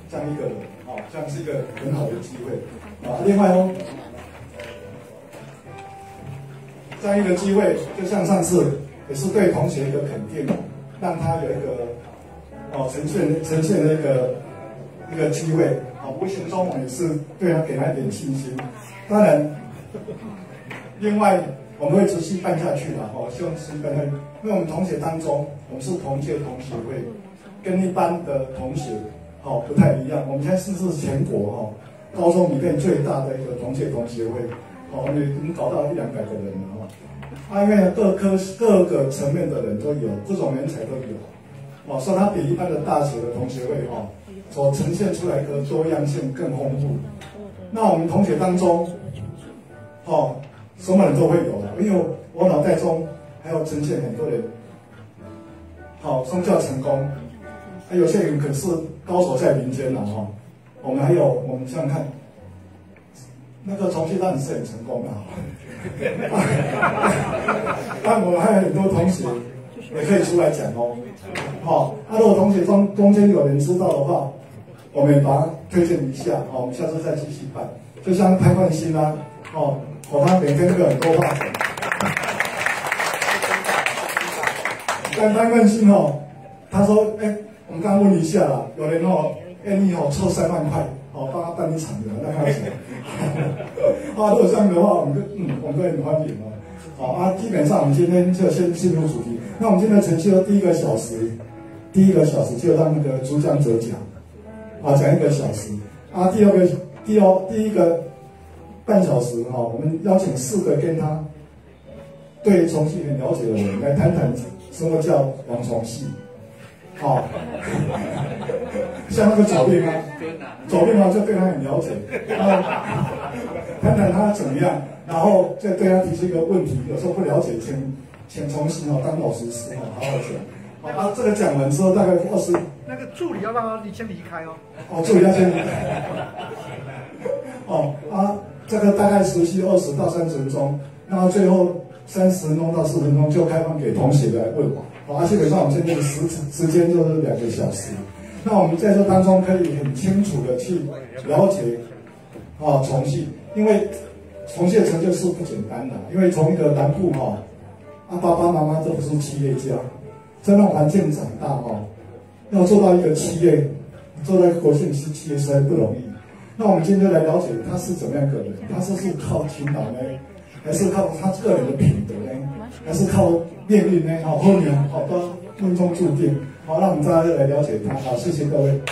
这样一个人，这样是一个很好的机会。另外这样一个机会，就像上次也是对同学一个肯定，让他有一个呈现的一个机会。无形中我们也是对他给他一点信心。当然，另外我们会持续办下去的，希望持续办下去。因为我们同学当中，我们是同届同学会，跟一般的同学不太一样。我们现在是全国高中里面最大的一个同届同学会，我们已经搞到100-200个人了因为各个层面的人都有，各种人才都有，所以它比一般的大学的同学会所呈现出来的多样性更丰富。那我们同学当中，什么人都会有了，因为我脑袋中还有呈现很多人，宗教成功，有些人可是高手在民间了我们想想看，那个重庆当然是很成功的但我们还有很多同学也可以出来讲如果同学中间有人知道的话，我们也把它推荐一下我们下次再继续办。就像潘冠新他每天都有很多话讲。但潘冠新他说我们刚刚问一下啦，有人愿意凑3万块帮他办一场的，那开始如果这样的话，我们都很欢迎基本上我们今天就先进入主题。那我们今天的程序第一个小时就让那个主讲者讲讲1个小时第一个半小时我们邀请4个跟他对重庆很了解的人来谈谈什么叫王重系像那个左边就对他很了解，谈谈他怎么样，然后再对他提出一个问题，有时候不了解，请重新当老师好好讲。这个讲完之后大概20， 那个助理要让他先离开助理要先离开。这个大概持续20到30分钟，然后最后30分钟到40分钟就开放给同学来问。基本上我们现在的时间就是2个小时。那我们在这当中可以很清楚的去了解重庆，因为重庆的成就是不简单的，因为从一个南部爸爸妈妈都不是企业家，在那种环境长大要做到一个企业，做到一个国际企业实在不容易。那我们今天就来了解他是怎么样一个人，他是靠勤劳呢，还是靠他个人的品德呢，还是靠命运呢？后面好多命中注定。让我们大家来了解他。谢谢各位。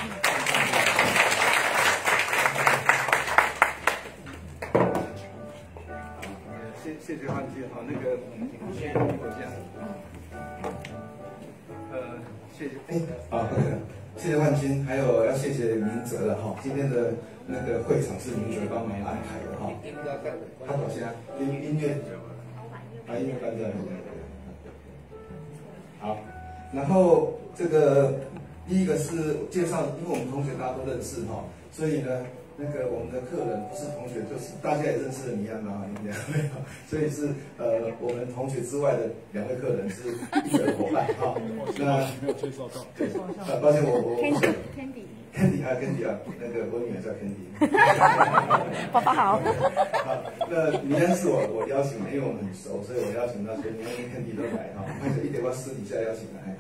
谢谢汉军那个谢谢我家。谢谢谢谢汉军，还有要谢谢明哲了今天的那个会场是明哲帮忙安排的他首先音乐音乐班在好，然后这个第一个是介绍，因为我们同学大家都认识所以呢，那个我们的客人不是同学，就是大家也认识的倪安嘛，所以是我们同学之外的2位客人是一个伙伴那没有介绍到，对，抱歉我 Candy 那个我女儿叫 Candy 爸爸好。 那倪安是我邀请的，因为我们很熟，所以我邀请到，所以倪安跟 Candy 都来或者一点我私底下邀请来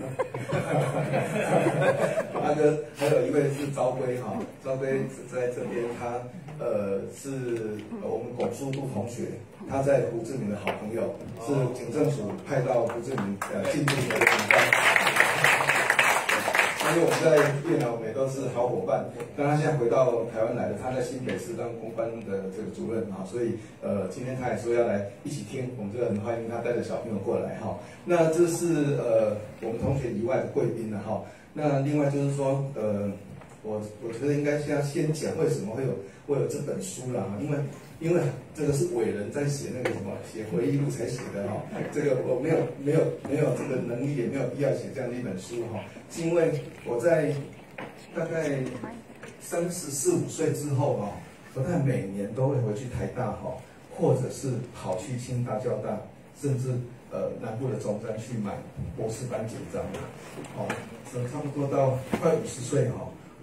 阿哥还有一位是朝晖朝晖在这边，他是我们拱书部同学，他在胡志明的好朋友，是警政署派到胡志明进驻的警官。因为我们在越南，我们也都是好伙伴。但他现在回到台湾来了，他在新北市当公关的这个主任所以今天他也说要来一起听，我们就很欢迎他带着小朋友过来那这是我们同学以外的贵宾了那另外就是说我觉得应该先讲为什么会有这本书啦因为这个是伟人在写那个写回忆录才写的这个我没有这个能力，也没有必要写这样的一本书是因为我在大概34、35岁之后不但每年都会回去台大或者是跑去清大、交大，甚至南部的中山去买博士班简章差不多到快50岁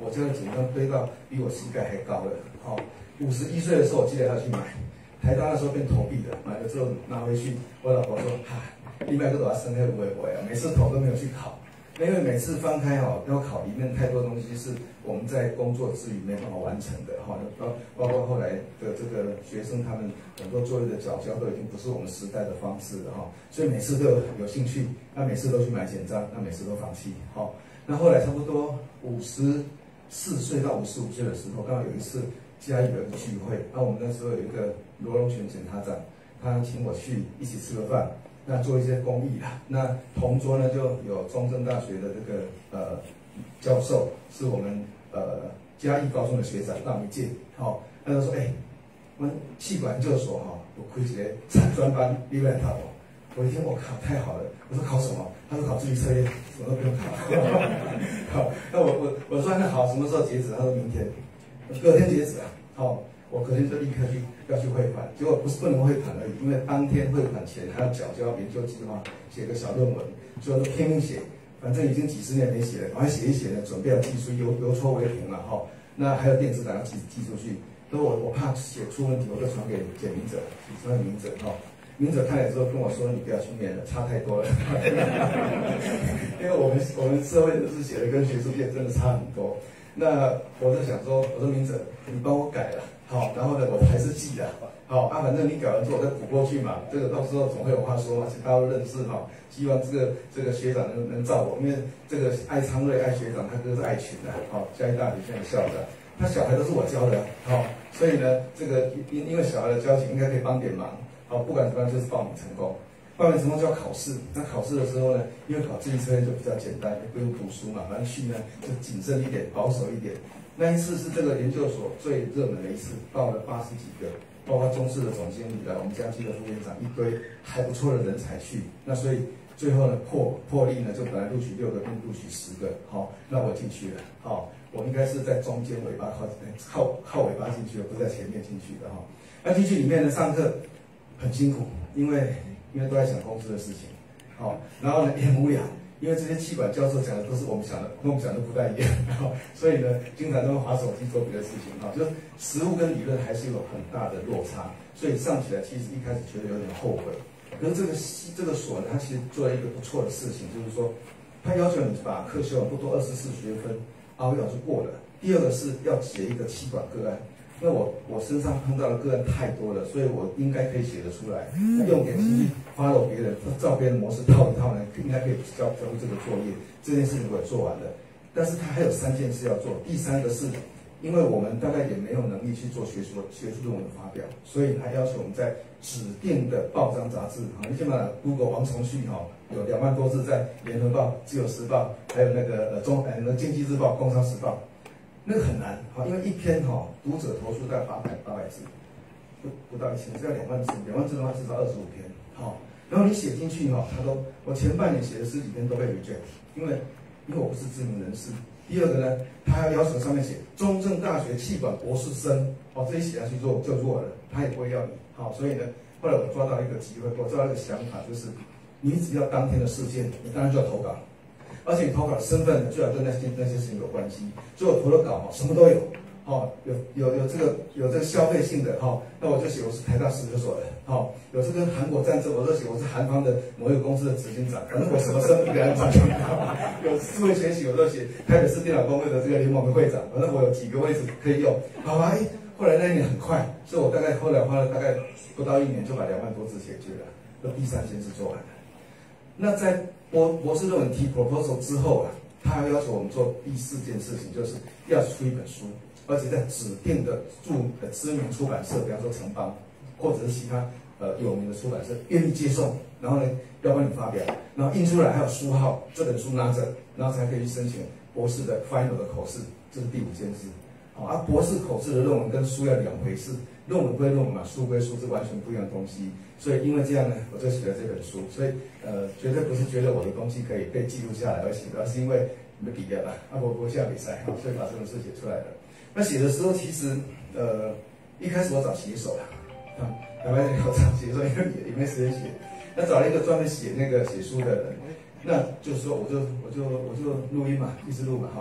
我家的井砖堆到比我膝盖还高了。好，51岁的时候，我记得要去买，台大那时候变投币的，买了之后拿回去，我老婆说：“哈，你买个多少生黑不会不会啊？每次投都没有去考。”因为每次翻开要考里面太多东西是我们在工作之余没办法完成的包括后来的这个学生他们很多作业的缴交都已经不是我们时代的方式了所以每次都有兴趣，那每次都去买简章，那每次都放弃那后来差不多54岁到55岁的时候，刚好有一次嘉义有一个聚会，那我们那时候有一个罗荣全检察长，他请我去一起吃个饭。那做一些公益啦，那同桌呢就有中正大学的这个教授，是我们嘉义高中的学长，让我们见，他就说，我们气管研究所有开一个产专班，你来考哦。我一听我靠，太好了，我说考什么？他说考智力测验，什么都不用考。好，那我说那好，什么时候截止？他说明天，隔天截止啊，我隔天就立刻要去汇款，结果不能汇款而已，因为当天汇款前还要缴交研究计划，写个小论文，所以我就拼命写，反正已经几十年没写了，赶快写一写呢，准备要寄出，邮戳为凭了那还有电子档要寄出去，所以我怕写出问题，我就传给简明哲，传给明哲明哲看了之后跟我说：“你不要去念了，差太多了。”因为我们社会人士写的跟学术界真的差很多。那我就想说，我说明哲，你帮我改了，然后呢，我还是记了，反正你改完之后我再补过去嘛，这个到时候总会有话说嘛，其实大家都认识希望这个学长能照我，因为这个艾昌瑞艾学长他哥是爱群的，嘉义大学现在校长，他小孩都是我教的，所以呢，这个因为小孩的交情应该可以帮点忙，不管怎么样就是报名成功。报名成功就要考试，那考试的时候呢，因为考智力测验就比较简单，也不用读书嘛，反正去呢就谨慎一点，保守一点。那一次是这个研究所最热门的一次，报了80几个，包括中视的总经理我们江西的副院长，一堆还不错的人才去。那所以最后呢破例呢，就本来录取6个，变录取10个，那我进去了，我应该是在中间尾巴靠尾巴进去的，不是在前面进去的那进去里面呢，上课很辛苦，因为都在想公司的事情，然后呢也很无聊，因为这些气管教授讲的都是我们想的，跟我们讲的不太一样，所以呢经常都会滑手机做别的事情，就是实务跟理论还是有很大的落差，所以上起来其实一开始觉得有点后悔。可是这个所呢，它其实做了一个不错的事情，就是说，它要求你把课修不多24学分，熬一熬就过了。第二个是要写一个气管个案。因为我身上碰到的个案太多了，所以我应该可以写得出来。用点心去 follow 别人，照别人模式套一套呢，应该可以交出这个作业。这件事情我也做完了，但是他还有3件事要做。第3个是，因为我们大概也没有能力去做学术论文的发表，所以他要求我们在指定的报章杂志，你先把 Google 王崇旭有2万多字在联合报、自由时报，还有那个经济日报、工商时报。那个很难，因为一篇读者投诉大概800字，不到1000，只要2万字，2万字的话至少25篇，然后你写进去我前半年写的10几篇都被 reject， 因为我不是知名人士。第二个呢，他还要求上面写中正大学气管博士生，这一写下去就弱了，他也不会要你，所以呢，后来我抓到一个机会，我抓到一个想法，就是你只要当天的事件，你当然就要投稿。而且你投稿的身份最好跟那些事情有关系，所以我投的稿什么都有，有这个消费性的那我就写我是台大研究所的，有这个韩国战争我就写我是韩方的某一个公司的执行长，反正我什么身份给他讲，有智慧学习我就写台北市电脑工会的这个联盟的会长，反正我有几个位置可以用，后来那一年很快，所以我后来花了大概不到1年就把2万多字写绝了，那第3件事做完了。那在博士论文提 proposal 之后他还要求我们做第4件事情，就是要出一本书，而且在指定的知名出版社，比方说城邦或者是其他有名的出版社愿意接受，然后呢要帮你发表，然后印出来还有书号，这本书拿着，然后才可以去申请博士的 final 的口试，这是第5件事。博士口试的论文跟书要2回事，论文归论文嘛，书归书，是完全不一样的东西。所以因为这样呢，我就写了这本书。所以绝对不是觉得我的东西可以被记录下来而写的，而是因为你们比较了，我下比赛，所以把这本书写出来了。那写的时候，其实一开始我找写手了，台湾有找写手，因为也没时间写。那找了一个专门写写书的人，那就是说我就录音嘛，一直录嘛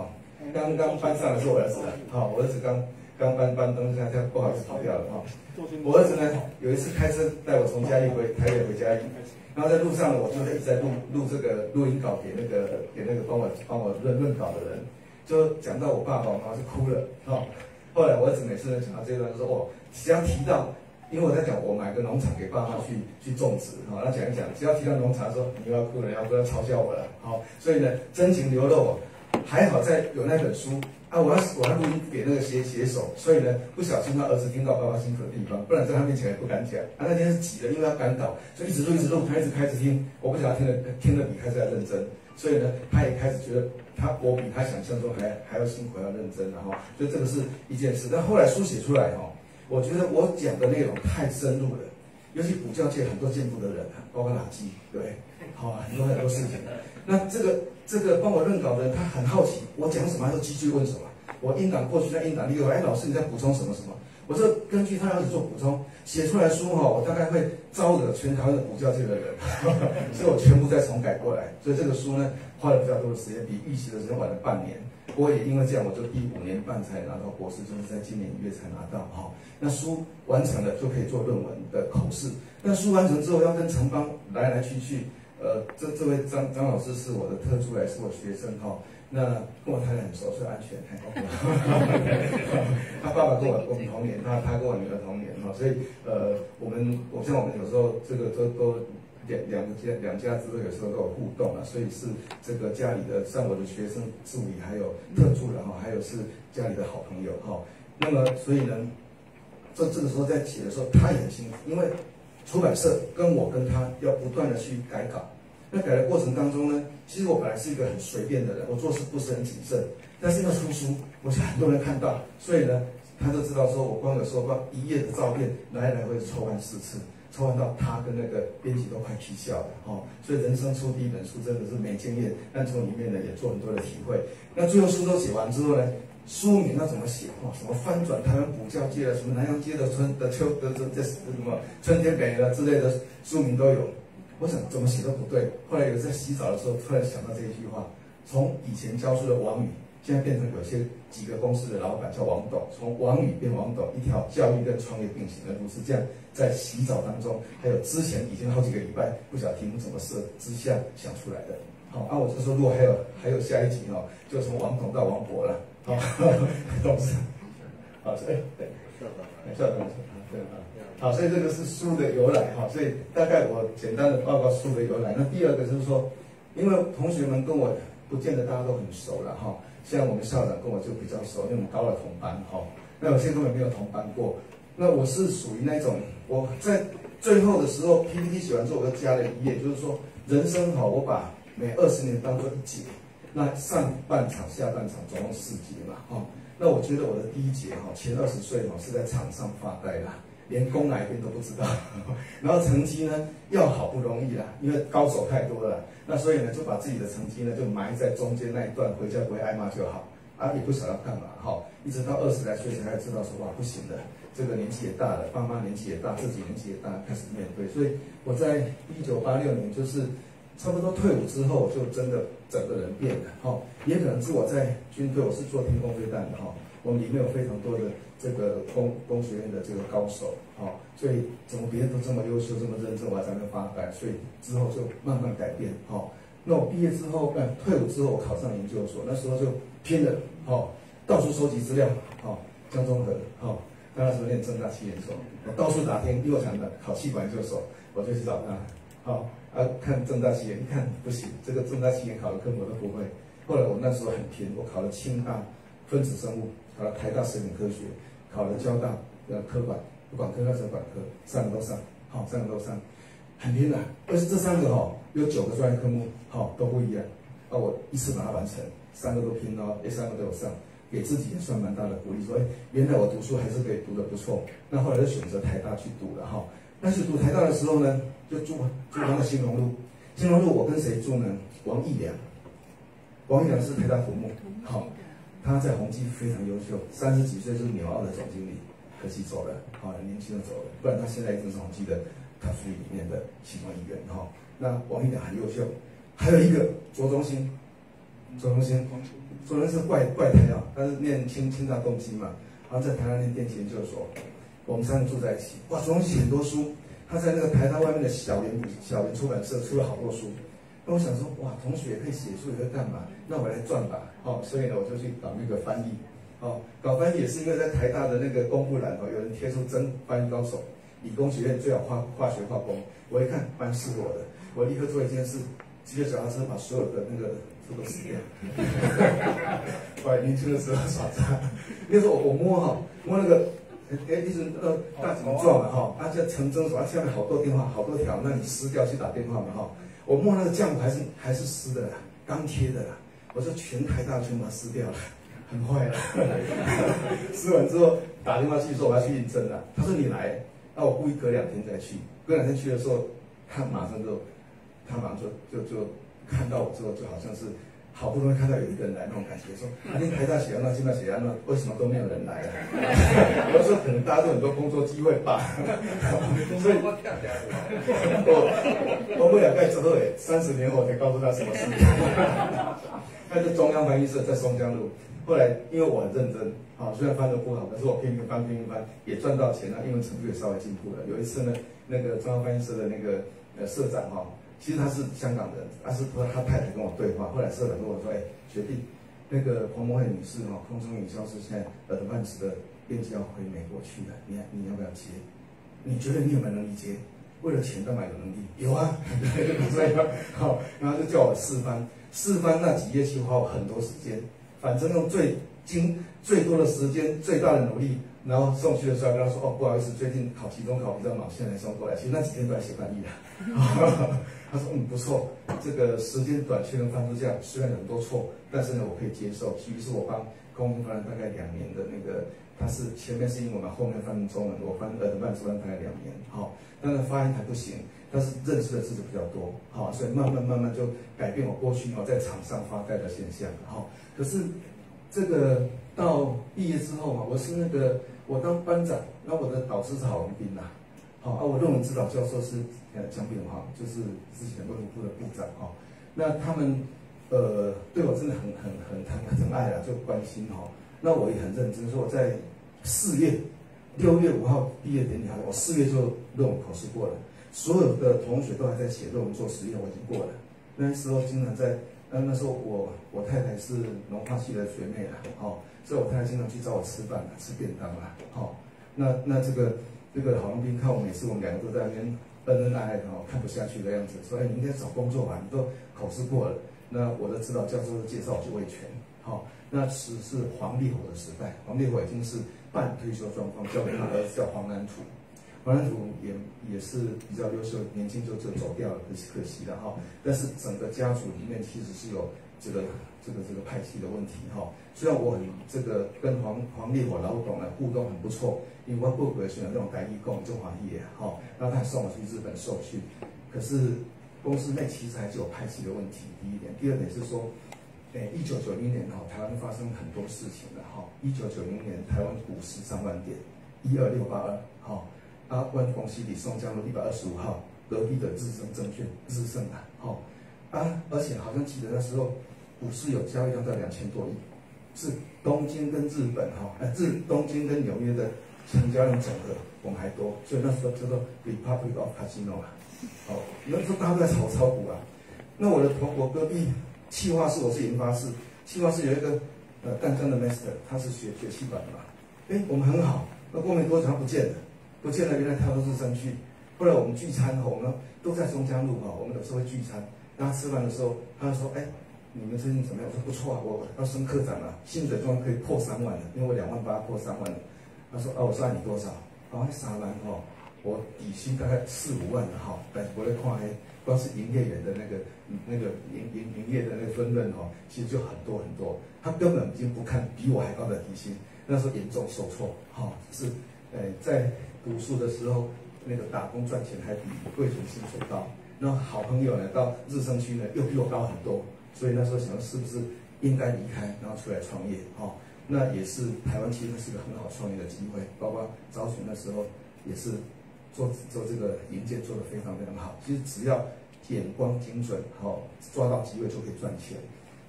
刚搬上的是我儿子的，好，我儿子刚搬东西，他不好意思跑掉了哈。我儿子呢，有一次开车带我从嘉义台北回嘉义，然后在路上呢，我就一直在录这个录音稿给那个帮我论稿的人，就讲到我爸爸，我妈就哭了哈。后来我儿子每次呢讲到这段，就说哦，只要提到，因为我在讲我买个农场给爸妈去种植，好，他讲一讲，只要提到农场，说你又要哭了，要不要嘲笑我了？好，所以呢，真情流露，还好在有那本书。我要录音给那个写手，所以呢，不小心他儿子听到爸爸辛苦的地方，不然在他面前也不敢讲。那天是急了，因为他赶稿，所以一直录，他一直开始听。我不想他听得比开始还认真，所以呢，他也开始觉得我比他想象中还要辛苦，还要认真，然后，所以这个是一件事。但后来书写出来我觉得我讲的内容太深入了，尤其补教界很多进步的人包括垃圾，对不对？好，很多事情。那这个帮我论稿的人，他很好奇我讲什么，他就继续问什么。我音档过去，那音档你老师你在补充什么什么？我就根据他要做补充，写出来书我大概会招惹全台湾的补教界的人，所以我全部再重改过来。所以这个书呢，花了比较多的时间，比预期的时间晚了半年。不过也因为这样，我就第5年半才拿到博士，就是在今年1月才拿到那书完成了就可以做论文的口试。那书完成之后要跟城邦来去，这位张老师是我的特助，也是我学生那跟我太太很熟，所以安全还 OK。他爸爸跟我同年，他跟我女儿同年所以我们有时候这个都两家之间有时候都有互动所以是这个家里的像我的学生助理，还有特助还有是家里的好朋友那么所以呢，这个时候在写的时候，他也很辛苦，因为出版社跟他要不断的去改稿。那改的过程当中呢，其实我本来是一个很随便的人，我做事不是很谨慎，但是因为出书，我想很多人看到，所以呢，他就知道说我光有时候把1页的照片来回抽完4次，抽完到他跟那个编辑都快气笑了所以人生出第一本书真的是没经验，但从里面呢也做很多的体会。那最后书都写完之后呢，书名要怎么写什么翻转台湾补教界什么南洋街的什么春天美了之类的书名都有。我想怎么写都不对，后来有在洗澡的时候突然想到这一句话，从以前教书的王宇，现在变成有几个公司的老板叫王董，从王宇变王董，一条教育跟创业并行的路是这样，在洗澡当中，还有之前已经好几个礼拜不晓得题目怎么设之下想出来的。我就说如果还有下一集就从王董到王博了，董事，对，校长，对好，所以这个是书的由来所以大概我简单的报告书的由来。那第二个就是说，因为同学们跟我不见得大家都很熟了像我们校长跟我就比较熟，因为我们高了同班那有些根本没有同班过。那我是属于那种我在最后的时候 PPT 写完之后，我又加了1页，就是说人生我把每20年当做一节，那上半场下半场总共4节嘛那我觉得我的第1节前20岁是在场上发呆啦。连攻哪一边都不知道，然后成绩呢要好不容易啦，因为高手太多了，那所以呢就把自己的成绩呢就埋在中间那一段，回家不会挨骂就好也不晓得要干嘛一直到20来岁才知道说哇不行的，这个年纪也大了，爸妈年纪也大，自己年纪也大，开始面对。所以我在1986年就是差不多退伍之后，就真的整个人变了也可能是我在军队，我是做天空飞弹的我们里面有非常多的这个工学院的这个高手所以怎么别人都这么优秀这么认真，我还在那发呆，所以之后就慢慢改变那我毕业之后退伍之后，我考上研究所，那时候就拼了到处收集资料江中和他那时候念政大气研所，我到处打听，因为我想考气管研究所，我就去找他看政大气研，一看不行，这个政大气研考的科目我都不会。后来我那时候很拼，我考了清大分子生物，考了台大食品科学，考了交大科管，不管科那时候管科，3个都上，3个都上，很拼而且这3个有9个专业科目都不一样我一次把它完成，3个都拼3个都有上，给自己也算蛮大的鼓励，说原来我读书还是可以读得不错。那后来就选择台大去读了那去读台大的时候呢，就住他的兴隆路，兴隆路我跟谁住呢？王义良是台大土木他在宏基非常优秀，30几岁就是纽澳的总经理，可惜走了很年轻的走了，不然他现在一定是宏基的top 3里面的其中一员那王义良很优秀，还有一个卓中兴， 左荣是怪胎啊，他是念清大动机嘛，然后在台湾念电气研究所，我们三个住在一起。哇，左荣写很多书，他在那个台大外面的小圆出版社出了好多书。那我想说，哇，同学可以写书，也会干嘛？那我来赚吧，所以呢，我就去搞那个翻译，搞翻译也是因为在台大的那个公布栏有人贴出真翻译高手，理工学院最好化学化工，我一看蛮适合我的，我立刻做一件事，骑着脚踏车把所有的那个书都撕掉。我年轻的时候耍诈，那时候我摸那个。一直大怎么撞嘛这成真说下面好多电话好多条，那你撕掉去打电话嘛我摸那个浆糊还是湿的啦，刚贴的啦，我说全台大全把它撕掉了，很坏了。撕完之后打电话去说我要去应征了，他说你来，那我故意隔2天再去，隔2天去的时候，他马上就看到我之后，就好像是。好不容易看到有一个人来那种感觉，说你台大写那，现在写那，为什么都没有人来啊？我说可能大家都很多工作机会吧。所以我们2个之后，30年后才告诉他什么事。他是中央翻译社在松江路，后来因为我很认真，虽然翻得不好，可是我拼命翻，也赚到钱了，英文程度也稍微进步了。有一次呢，那个中央翻译社的那个社长其实他是香港人，他太太跟我对话，后来社长跟我说，学弟，那个彭蒙慧女士空中营销是现在Advance的编辑要回美国去了，你要不要接？你觉得你有没有能力接？为了钱干嘛有能力？有啊，所以然后就叫我试翻那几页去花我很多时间，反正用最多的时间、最大的努力，然后送去的时候跟他说，不好意思，最近期中考比较忙，现在送过来。其实那几天都在写翻译了。他说不错，这个时间短却能翻出这样，虽然有很多错，但是呢我可以接受。于是我帮空中翻了大概2年的那个，他是前面是英文嘛，后面翻成中文，我翻Advance翻大概2年，当然发音还不行，但是认识的字就比较多，所以慢慢就改变我过去在场上发呆的现象，可是这个到毕业之后我当班长，那我的导师是郝龙斌呐。我论文指导教授是江炳煌，就是之前文物部的部长那他们对我真的很爱啦，就关心那我也很认真，说我在6月5号毕业典礼，我4月就论文考试过了，所有的同学都还在写论文做实验，我已经过了。那时候经常在那时候我太太是农化系的学妹啦，所以我太太经常去找我吃饭吃便当啦，那这个郝龙斌看我每次我们2个都在那边恩爱的看不下去的样子，说你应该找工作吧，你都考试过了。那我的指导教授介绍我去味全，那是黄立火的时代，黄立火已经是半退休状况，交给他儿子叫黄南土，黄南土也是比较优秀，年轻就走掉了，可惜了但是整个家族里面其实是有这个派系的问题虽然我很跟黄立火老董呢互动很不错，因为我不会选那种台语讲中华语然后他还送我去日本受训，可是公司内其实还是有派系的问题，第一点，第二点是说，1990年台湾发生很多事情了1990年台湾股市上万点，12682阮公司伫松江路125号隔壁的日盛证券日盛而且好像记得那时候股市有交易量到2000多亿，是东京跟日本东京跟纽约的成交量总和我们还多，所以那时候叫做 Republic of Casino 那时候大家都在炒股那我隔壁企划室，我是研发室，企划室有一个淡江的 master， 他是学气管的嘛，我们很好，那过没多久他不见了，原来他都是生去。后来我们聚餐我们都在松江路我们有时候会聚餐，然后吃饭的时候，他就说你们最近怎么样？我说不错我要升科长了，薪水终于可以破3万了，因为我2万8破3万了。他说我说你多少？3万我底薪大概4、5万了但是我在看光是营业员的那个营业的那个分润其实就很多很多，他根本已经不看比我还高的底薪，那时候严重受挫是在读书的时候那个打工赚钱还比贵族薪水高，然后好朋友呢到日升区呢又比我高很多，所以那时候想是不是应该离开，然后出来创业那也是台湾其实是个很好创业的机会，包括招选的时候也是做这个营建做得非常非常好。其实只要眼光精准抓到机会就可以赚钱。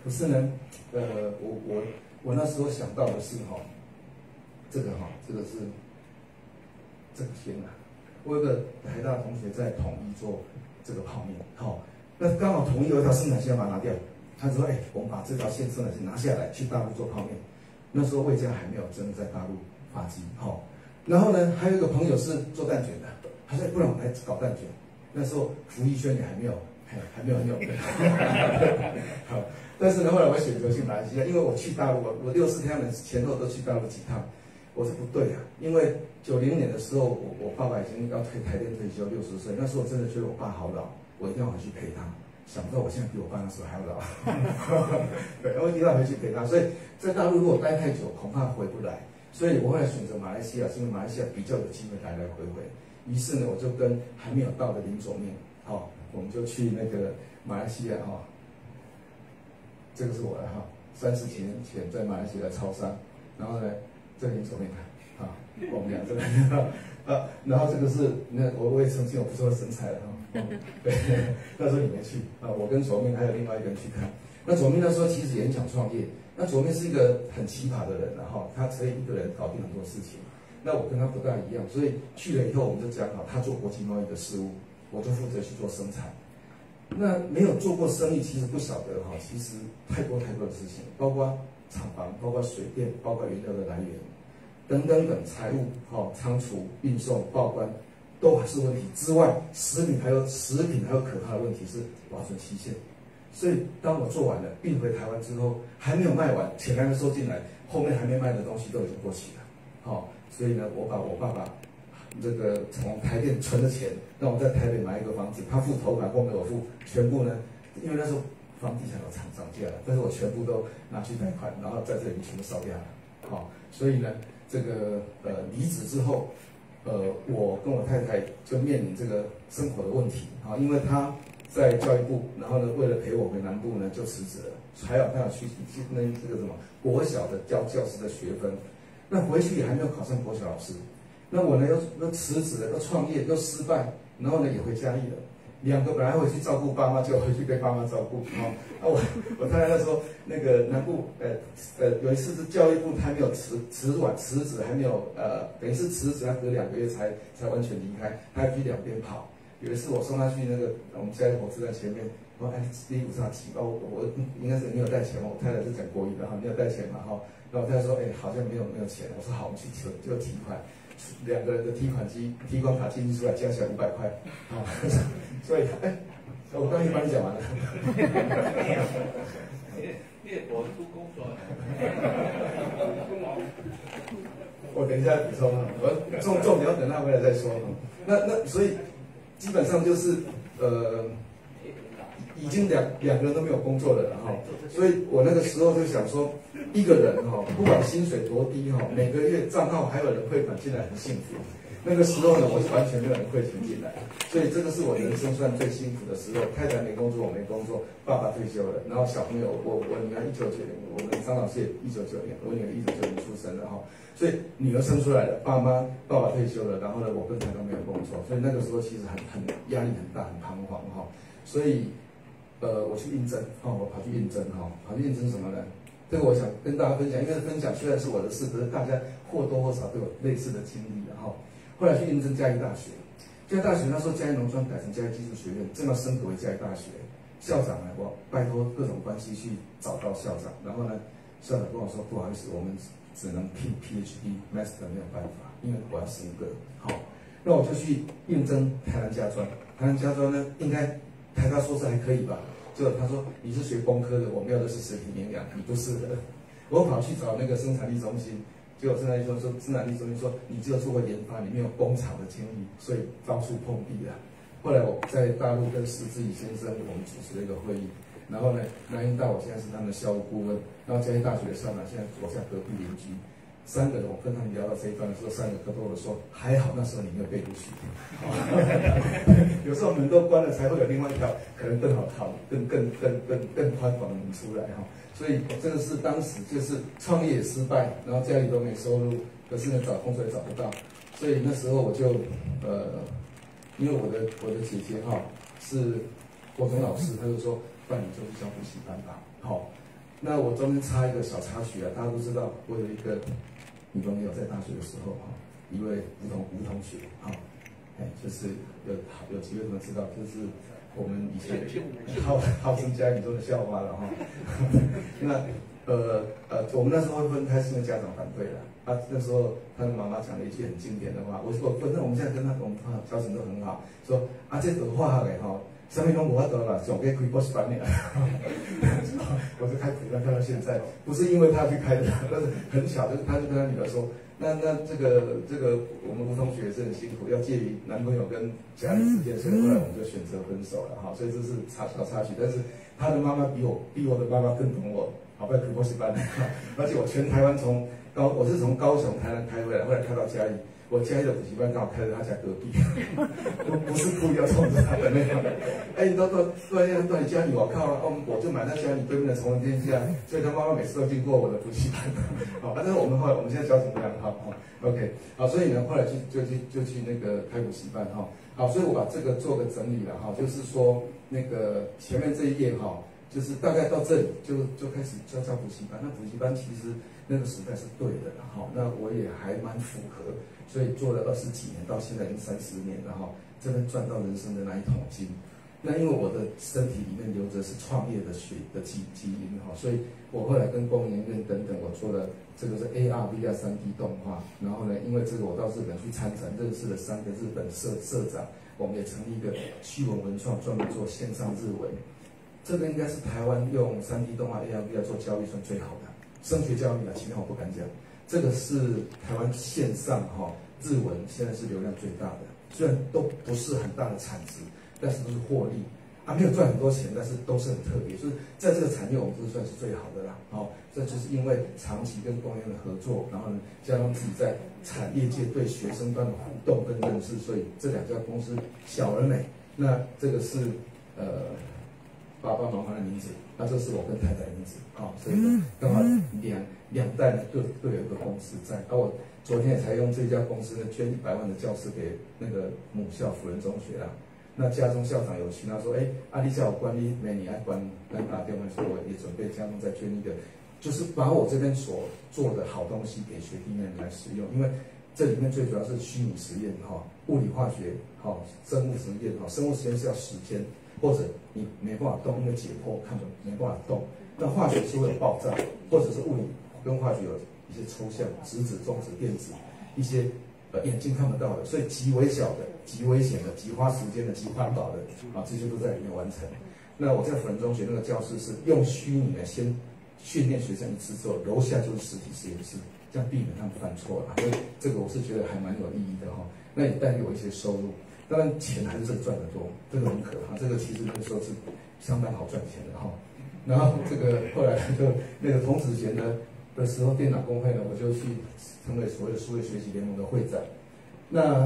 可是呢，我那时候想到的是这个是这个天啊，我有个台大同学在统一做这个泡面，那刚好统一有一条生产线要把它拿掉，他说，我们把这条生产线拿下来，去大陆做泡面。那时候魏家还没有真的在大陆发迹，然后呢，还有一个朋友是做蛋卷的，他说，不然我们来搞蛋卷。那时候福一轩也还没有很有名，好，但是呢，后来我选择去马来西亚，因为我去大陆，我64天的前后都去大陆几趟，我说不对啊，因为90年的时候，我爸爸已经要台电退休60岁，那时候我真的觉得我爸好老，我一定要回去陪他。想不到我现在比我爸那时候还要老，对，我一定要回去陪他。所以在大陆如果待太久，恐怕回不来。所以我后来选择马来西亚，是因为马来西亚比较有机会来来回回。于是呢，我就跟还没有到的林左面，我们就去那个马来西亚这个是我的30几年前在马来西亚的超商，然后呢，这个林左面我们俩这个然后这个是我也曾经有不错的身材了对，那时候你没去我跟左面还有另外一个人去看。那左面那时候其实也很想创业，那左面是一个很奇葩的人，他可以一个人搞定很多事情。那我跟他不大一样，所以去了以后我们就讲好，他做国际贸易的事务，我就负责去做生产。那没有做过生意，其实不晓得其实太多的事情，包括厂房，包括水电，包括原料的来源等等等，财务仓储、运送、报关都还是问题之外，食品还有可怕的问题是保存期限。所以当我做完了运回台湾之后，还没有卖完，钱还没收进来，后面还没卖的东西都已经过期了。所以呢，我把我爸爸这个从台电存的钱，让我在台北买一个房子，他付头款，后面我付全部呢，因为那时候房地产有涨价了，但是我全部都拿去贷款，然后在这里全部烧掉了。所以呢，这个离职之后，我跟我太太就面临这个生活的问题因为他在教育部，然后呢，为了陪我回南部呢，就辞职了。还有他要去那这个什么国小的教师的学分，那回去也还没有考上国小老师。那我呢又辞职了，又创业又失败，然后呢也回嘉义了。2个本来回去照顾爸妈，就回去被爸妈照顾我太太那时候那个南部有一次是教育部他没有辞职还没有等于是辞职，他隔2个月才完全离开，他还去两边跑。有一次我送他去那个我们家的火车站前面，我说第一上骑我应该是没有带钱我太太是讲国语的没有带钱嘛然后我太太说好像没有钱，我说好，我们去就提款，2个人的提款卡进去出来加起来500块所以我刚才帮你讲完了。 烈火出公所。 我等一下补充我重点要等他回来再说那所以基本上就是已经两个人都没有工作了所以我那个时候就想说，一个人不管薪水多低每个月账号还有人汇款进来很幸福。那个时候呢，我是完全没有人汇钱进来，所以这个是我人生算最辛苦的时候。太太没工作，我没工作，爸爸退休了，然后小朋友，我女儿1990年，我们张老师也1990年，我女儿1990年出生的所以女儿生出来了，爸爸退休了，然后呢，我跟太太没有工作，所以那个时候其实很压力很大，很彷徨所以我去应征我跑去应征跑去应征什么呢？这个我想跟大家分享，因为分享虽然是我的事，可是大家或多或少都有类似的经历后来去应征嘉义大学，嘉义大学那时候嘉义农专改成嘉义技术学院，正要升格为嘉义大学。校长呢，我拜托各种关系去找到校长，然后呢，校长跟我说不好意思，我们只能聘 PhD Master 没有办法，因为我要升格。那我就去应征台南家专。台南家专呢，应该台大硕士还可以吧？就他说你是学工科的，我们要的是食品营养，你不适合。我跑去找那个生产力中心。结果生产力中心说你只有做过研发，你没有工厂的经历，所以遭触碰壁了。后来我在大陆跟石志宇先生我们主持了一个会议，然后呢，南英大我现在是他们的校务顾问，然后嘉义大学的校长现在我家隔壁邻居，3个人我跟他们聊到这一段的时候，3个都跟我说还好那时候你没有被录取。有时候门都关了，才会有另外一条可能更好更宽广的门出来所以这个是当时就是创业也失败，然后家里都没收入，可是呢找工作也找不到，所以那时候我就因为我的姐姐是国中老师，她就说不然你就去教补习班吧那我中间插一个小插曲啊，大家都知道，我有一个女朋友在大学的时候哈，一位吴同学哈，就是有机会可能知道，就是我们以前号称家里中的校花了哈。那我们那时候会分开是因为家长反对了。那时候他的妈妈讲了一句很经典的话，反正我们现在跟他交情都很好，说这读化学的哈，上面拢无法度啦，总可以开补习班的。我就开补习班开到现在，不是因为他去开的，但是很巧，就是他就跟他女儿说，那这个我们吴同学也是很辛苦，要介于男朋友跟家里之间，所以后来我们就选择分手了哈。所以这是小插曲，但是他的妈妈比我的妈妈更懂我，好，不要开补习班，而且我全台湾我是从高雄、台南开回来，后来开到嘉义。我嘉义的补习班刚好开在他家隔壁，我不是故意要冲着他的那样的。到你家里，我靠了，我就买在家里对面的崇文天下，所以他妈妈每次都经过我的补习班。好，但是我们现在交情非常好，OK， 好，所以呢，后来就去那个开补习班哈。好，所以我把这个做个整理了哈，就是说那个前面这一页哈。就是大概到这里就开始教补习班，那补习班其实那个时代是对的，哈，那我也还蛮符合，所以做了20几年，到现在已经30年了哈，真的赚到人生的那一桶金。那因为我的身体里面流着是创业的基因哈，所以我后来跟工研院等等，我做了这个是 AR、VR 3D 动画，然后呢，因为这个我到日本去参展，认识了3个日本社长，我们也成立一个趣文文创，专门做线上日文。这个应该是台湾用3D 动画 AR/VR 做教育算最好的升学教育啊，其他我不敢讲。这个是台湾线上日文现在是流量最大的，虽然都不是很大的产值，但是都是获利没有赚很多钱，但是都是很特别，就是在这个产业我们都算是最好的啦。这就是因为长期跟工研的合作，然后呢加上自己在产业界对学生端的互动跟认识，所以这2家公司小而美。那这个是爸爸妈妈的名字，那这是我跟太太的名字所以呢刚好两代呢各有一个公司在。我昨天也才用这家公司呢捐100万的教室给那个母校辅仁中学啦。那家中校长有请他说，你叫我管理每年爱管跟打电话说，我也准备家中再捐一个，就是把我这边所做的好东西给学弟妹来使用，因为这里面最主要是虚拟实验物理化学生物实验生物实验是要时间。或者你没办法动，因为解剖看不没办法动。那化学是会有爆炸，或者是物理跟化学有一些抽象，质子、中子、电子，一些眼睛看不到的，所以极微小的、极危险的、极花时间的、极环保的这些都在里面完成。那我在辅仁中学那个教室是用虚拟的先训练学生一次之后，楼下就是实体实验室，这样避免他们犯错所以这个我是觉得还蛮有意义的那也带给我一些收入。当然钱还是赚得多，这个很可怕。这个其实那个时候是相当好赚钱的然后这个后来就那个童子贤的时候，电脑公会呢，我就去成为所谓的数位学习联盟的会长。那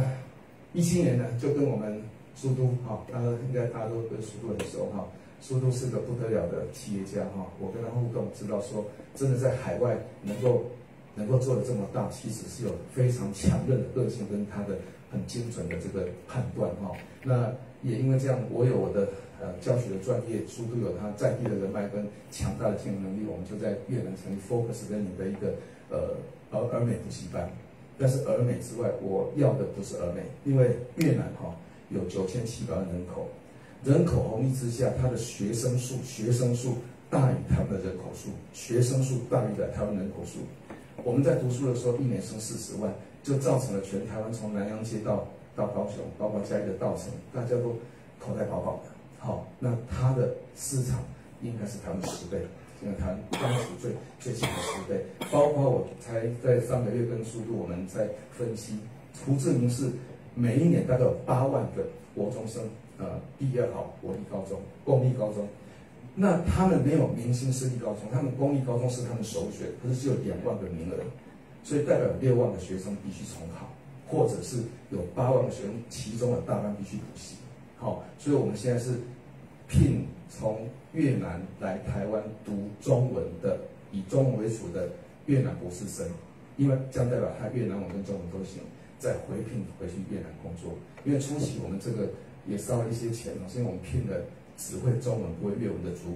17年呢，就跟我们苏都应该大家都跟苏都很熟苏都是个不得了的企业家我跟他互动，知道说真的在海外能够做得这么大，其实是有非常强韧的个性跟他的很精准的这个判断那也因为这样，我有我的教学的专业，苏都有他在地的人脉跟强大的经营能力，我们就在越南成立 Focus Learning 的一个儿美补习班。但是儿美之外，我要的不是儿美，因为越南有9700万人口，人口红利之下，它的学生数大于台湾的人口数，学生数大于台湾人口数。我们在读书的时候，一年生40万。就造成了全台湾从南洋街到高雄，包括嘉义的稻城，大家都口袋饱饱的。那它的市场应该是台湾的10倍，现在台湾当时最近的10倍。包括我才在上个月跟苏都我们在分析，胡志明市每一年大概有8万个国中生毕业好国立高中、公立高中，那他们没有明星私立高中，他们公立高中是他们首选，可是只有2万个名额。所以代表6万个学生必须重考，或者是有8万个学生，其中的大半必须补习。所以我们现在是聘从越南来台湾读中文的，以中文为主的越南博士生，因为这样代表他越南文跟中文都行，再回聘回去越南工作。因为初期我们这个也烧了一些钱是因为我们聘了只会中文不会越文的主管，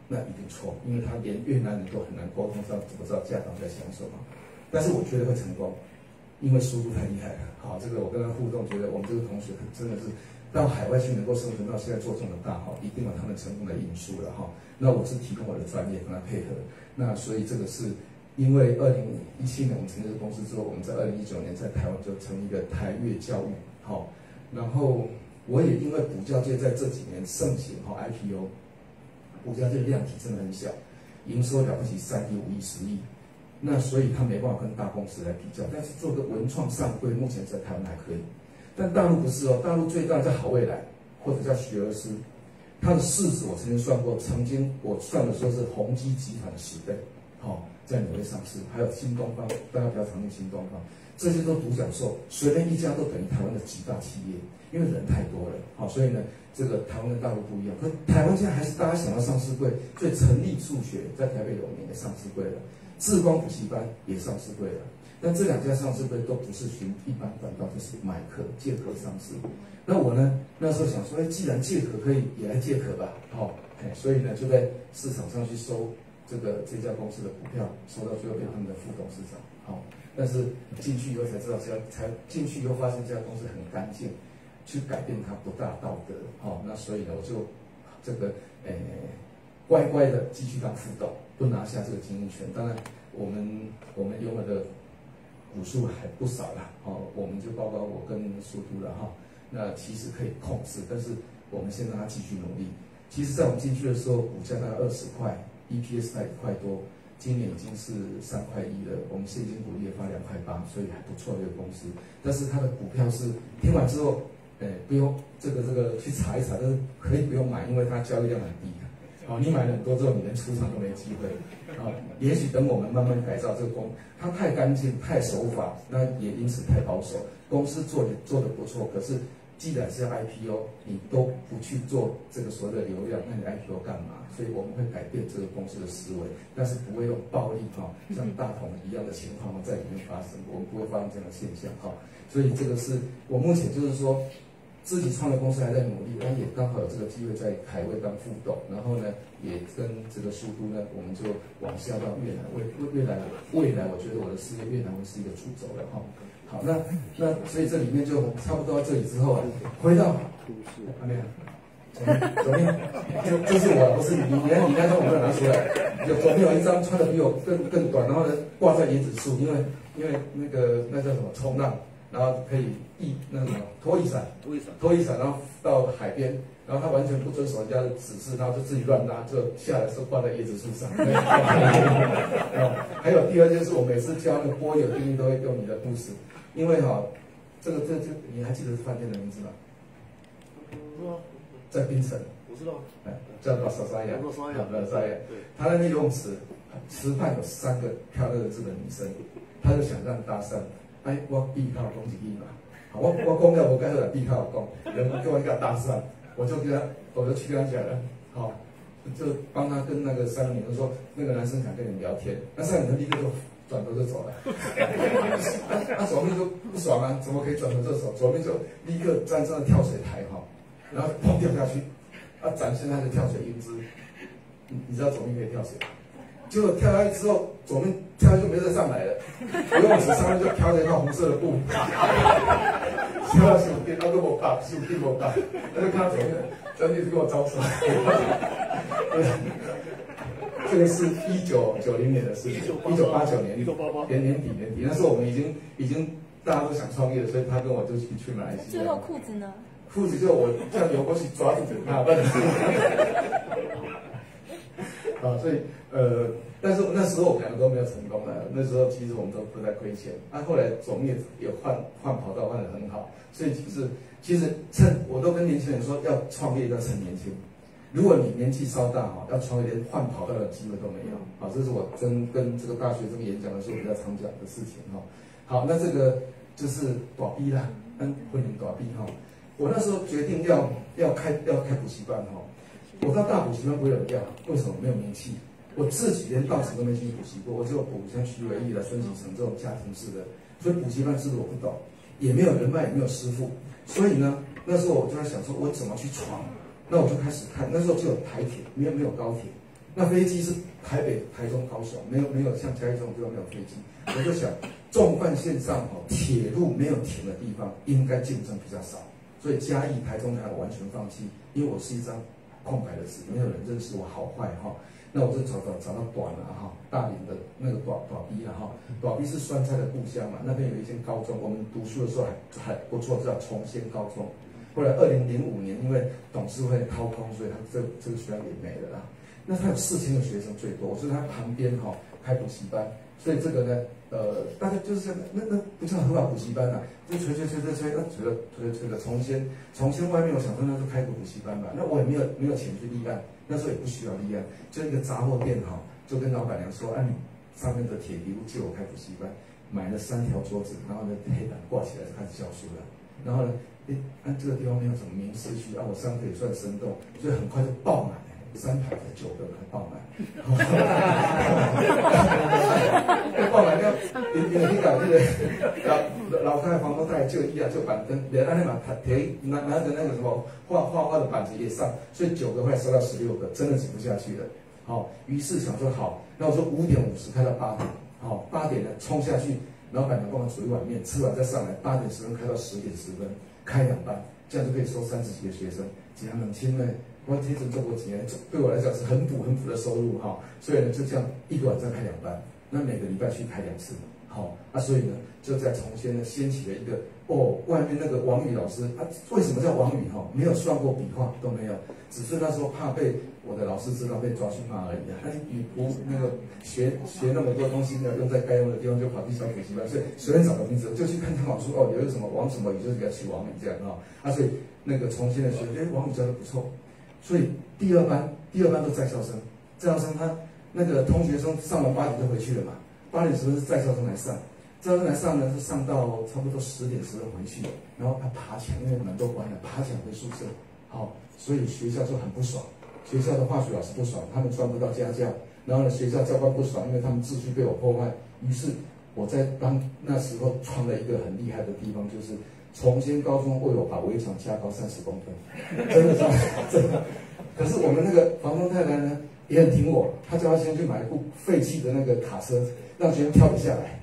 那一定错，因为他连越南人都很难沟通上怎么知道家长在想什么。但是我觉得会成功，因为速度太厉害了。好，这个我跟他互动，觉得我们这个同学真的是到海外去能够生存到现在做这么大哈，一定有他们成功的因素了哈。那我是提供我的专业跟他配合，那所以这个是因为2017年我们成立这个公司之后，我们在2019年在台湾就成立一个台越教育，好，然后我也因为补教界在这几年盛行哈 IPO， 补教界量体真的很小，营收了不起3亿、5亿、10亿。那所以他没办法跟大公司来比较，但是做个文创上柜，目前在台湾还可以，但大陆不是哦，大陆最大叫好未来或者叫学而思，它的市值我曾经算过，曾经我算的时候是宏基集团的10倍，好，在纽约上市，还有新东方，大家比较常用新东方，这些都独角兽，随便一家都等于台湾的几大企业，因为人太多了，好，所以呢，这个台湾跟大陆不一样，可台湾现在还是大家想要上市柜，所以成立数学在台北有名的上市柜了。智光补习班也上市柜了，但这2家上市柜都不是循一般管道，就是买壳借壳上市。那我呢，那时候想说，既然借壳可以，也来借壳吧，所以呢就在市场上去收这家公司的股票，收到最后变他们的副董事长，但是进去以后才知道，才进去以后发现这家公司很干净，去改变它不大道德，那所以呢我就这个乖乖的继续当副董。不拿下这个经营权，当然我们拥有的股数还不少啦，我们就包括我跟苏都了哈，那其实可以控制，但是我们先让它继续努力。其实，在我们进去的时候，股价大概20块 ，EPS 大概1块多，今年已经是3块1了，我们现金股利也发2块8，所以还不错的一个公司。但是它的股票是听完之后，不用这个去查一查，但是可以不用买，因为它交易量很低。你买了很多之后，你连出场都没机会。也许等我们慢慢改造这个它太干净、太守法，那也因此太保守。公司做的不错，可是既然是要 IPO， 你都不去做这个所谓的流量，那你 IPO 干嘛？所以我们会改变这个公司的思维，但是不会用暴力像大同一样的情况在里面发生，我们不会发生这样的现象所以这个是我目前就是说。自己创的公司还在努力，但也刚好有这个机会在海威当副董，然后呢，也跟这个苏都呢，我们就往下到越南，未来我觉得我的事业越南会是一个主轴了好，那所以这里面就差不多到这里之后回到还没有。左边就是我，不是你那张我没有拿出来。左边有一张穿的比我更短，然后呢挂在椰子树，因为那叫什么冲浪。然后可以拖一伞，然后到海边，然后他完全不遵守人家的指示，然后就自己乱拉，就下来时候挂在椰子树上。还有第二件事，我每次教那个波友定义都会用你的故事，因为这你还记得饭店的名字吗？在槟城。我知道。叫拉萨沙亚。拉萨亚。他那边游泳池畔有3个漂亮的日本女生，他就想让搭讪。我避靠讲一句嘛，我讲了我该好来避靠讲，人叫我给他搭讪，我就去跟他讲了，就帮他跟那个3个女生说，那个男生想跟你聊天，那3个女生立刻就转头就走了，左面就不爽啊，怎么可以转头就走？左面就立刻站上跳水台然后砰掉下去，展现他的跳水英姿，你知道左面可以跳水？结果跳下去之后，左面跳下去就没再上来了，游泳池上面就飘着一套红色的布，跳到手边，他跟我打，手边我打，他就看到左面，真的是给我招手。这个是1990年的事情，1989年年底，那时候我们已经大家都想创业了，所以他跟我就去马来西亚。 最后裤子呢？ 裤子就我这样游过去抓住他，所以但是那时候我们2个都没有成功的，那时候其实我们都不在亏钱。后来总业也换跑道换得很好，所以其实趁我都跟年轻人说，要创业要趁年轻。如果你年纪稍大要创业连换跑道的机会都没有这是我跟这个大学生演讲的时候比较常讲的事情好，那这个就是大逼啦，婚姻大逼我那时候决定要开补习班我到大补习班不会有人要，为什么？没有名气。我自己连到职都没去补习过，我只有补像徐伟义的、孙启成这种家庭式的，所以补习班制度我不懂，也没有人脉，也没有师傅，所以呢，那时候我就在想说，我怎么去闯？那我就开始看，那时候只有台铁，没有高铁， 那飞机是台北、台中、高雄，没有像嘉义这种地方没有飞机。我就想，纵贯线上铁路没有停的地方，应该竞争比较少。所以嘉义、台中台我完全放弃，因为我是一张空白的纸，没有人认识我好坏哈。那我就找到短了哈，大林的那个短逼了哈，短逼是酸菜的故乡嘛，那边有一间高中，我们读书的时候还不错，叫崇先高中。后来2005年因为董事会掏空，所以他这个学校也没了啦。那他有4000个学生最多，我是他旁边开补习班，所以这个呢大家就是那不叫合法补习班啦，就吹，那吹的崇先外面我想说那就开个补习班吧，那我也没有钱去立案。那时候也不需要立案，就一个杂货店就跟老板娘说，你上面的铁皮屋借我开补习班，买了3条桌子，然后呢黑板挂起来就开始教书了。然后呢，这个地方没有什么名师区我上课也算生动，所以很快就爆满，3排的9个人爆满，爆满了，因为你搞这个老太太房东带就椅就板凳，连那嘛拿着那个什么画的板子也上，所以9个后来收到16个，真的挤不下去了。于是想说好，那我说5点50开到8点，8点呢冲下去，老板娘帮我煮一碗面，吃完再上来，8点10分开到10点10分，开2班，这样就可以收30几个学生，几样冷清呢。我天成做过几年，对我来讲是很补的收入所以呢就这样一个晚上开2班，那每个礼拜去开2次，所以呢就在崇先呢掀起了一个外面那个王宇老师为什么叫王宇没有算过笔画都没有，只是那时候怕被我的老师知道被抓去骂而已宇那个学那么多东西呢用在该用的地方就跑去小补习班，所以随便找个名字就去看参考书有一个什么王什么宇就是给他取王宇这样所以那个崇先的学生王宇教的不错。所以第二班都在校生，他那个同学生上完8点就回去了嘛，8点10分是在校生来上，在校生来上呢是上到差不多10点10分回去，然后他爬墙，因为门都关了，爬墙回宿舍，所以学校就很不爽，学校的化学老师不爽，他们赚不到家教，然后呢学校教官不爽，因为他们秩序被我破坏，于是我在那时候创了一个很厉害的地方，就是崇先高中为我把围墙加高30公分，真的真的。可是我们那个房东太太呢也很挺我，她叫他先去买一部废弃的那个卡车，让学生跳得下来。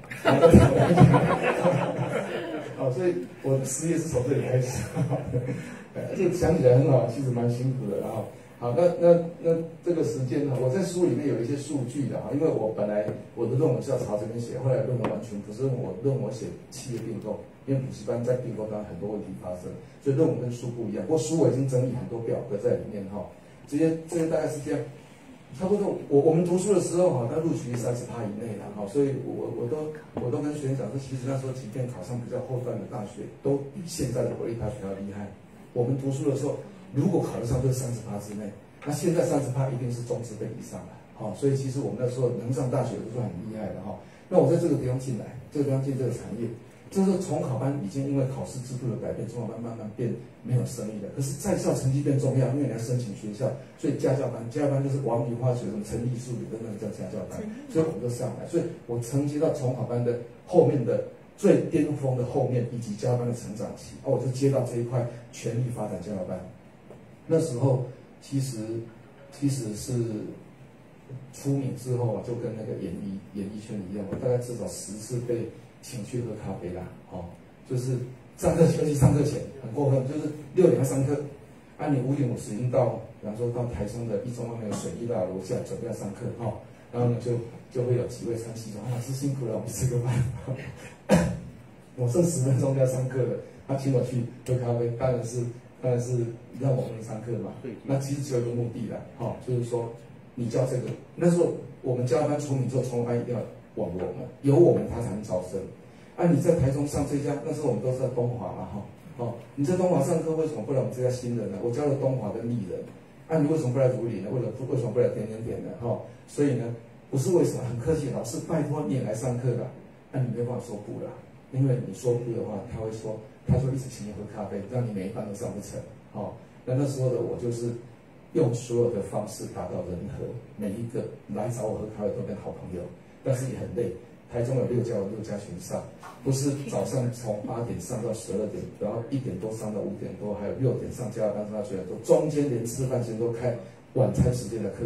所以我的事业是从这里开始。这个想起来很好，其实蛮辛苦的。好，那这个时间呢，我在书里面有一些数据的因为我本来我的论文是要朝这边写，后来论文完全不是论文写企业并购。因为补习班在并购当然很多问题发生，所以论文跟书不一样。不过书我已经整理很多表格在里面这些大概是这样。差不多我们读书的时候那录取率30%以内了所以我都跟学生讲说，其实那时候即便考上比较后段的大学，都比现在的国立大学要厉害。我们读书的时候，如果考得上就是30%之内，那现在30%一定是中职辈以上了所以其实我们那时候能上大学都算很厉害的那我在这个地方进来，这个地方进这个产业。就是重考班已经因为考试制度的改变，重考班慢慢变没有生意了。可是在校成绩变重要，因为你要申请学校，所以家教班就是王理化学什么陈立数理等等叫家教班，所以我们都上来。所以我承接到重考班的后面的最巅峰的后面，以及家教班的成长期，我就接到这一块全力发展家教班。那时候其实是出名之后就跟那个演艺圈一样，我大概至少10次被请去喝咖啡啦，就是上课尤其上课前很过分，就是6点要上课，你5点50已经到，比方说到台中的一中外面的水利大楼下准备要上课然后呢就会有几位传系说老师辛苦了，我们吃个饭。我剩10分钟就要上课了，他请我去喝咖啡，当然是让我们上课嘛。那其实只有一个目的啦，就是说你教这个，那时候我们教班出名之后，重考班一定要往我们，有我们他才能招生。你在台中上这家，那时候我们都是在东华嘛你在东华上课，为什么不来我们这家新人呢？我教了东华跟丽人，你为什么不来竹里呢？为什么不来点呢？所以呢，不是为什么，很客气，老师拜托你也来上课啦，你没办法说不啦，因为你说不的话，他就一直请你喝咖啡，让你每一班都上不成。那时候的我就是用所有的方式达到人和，每一个来找我喝咖啡都变好朋友，但是也很累。台中有6家群上，不是早上从8点上到12点，然后1点多上到5点多，还有6点上家教班上到9点多，中间连吃饭时间都开晚餐时间的课，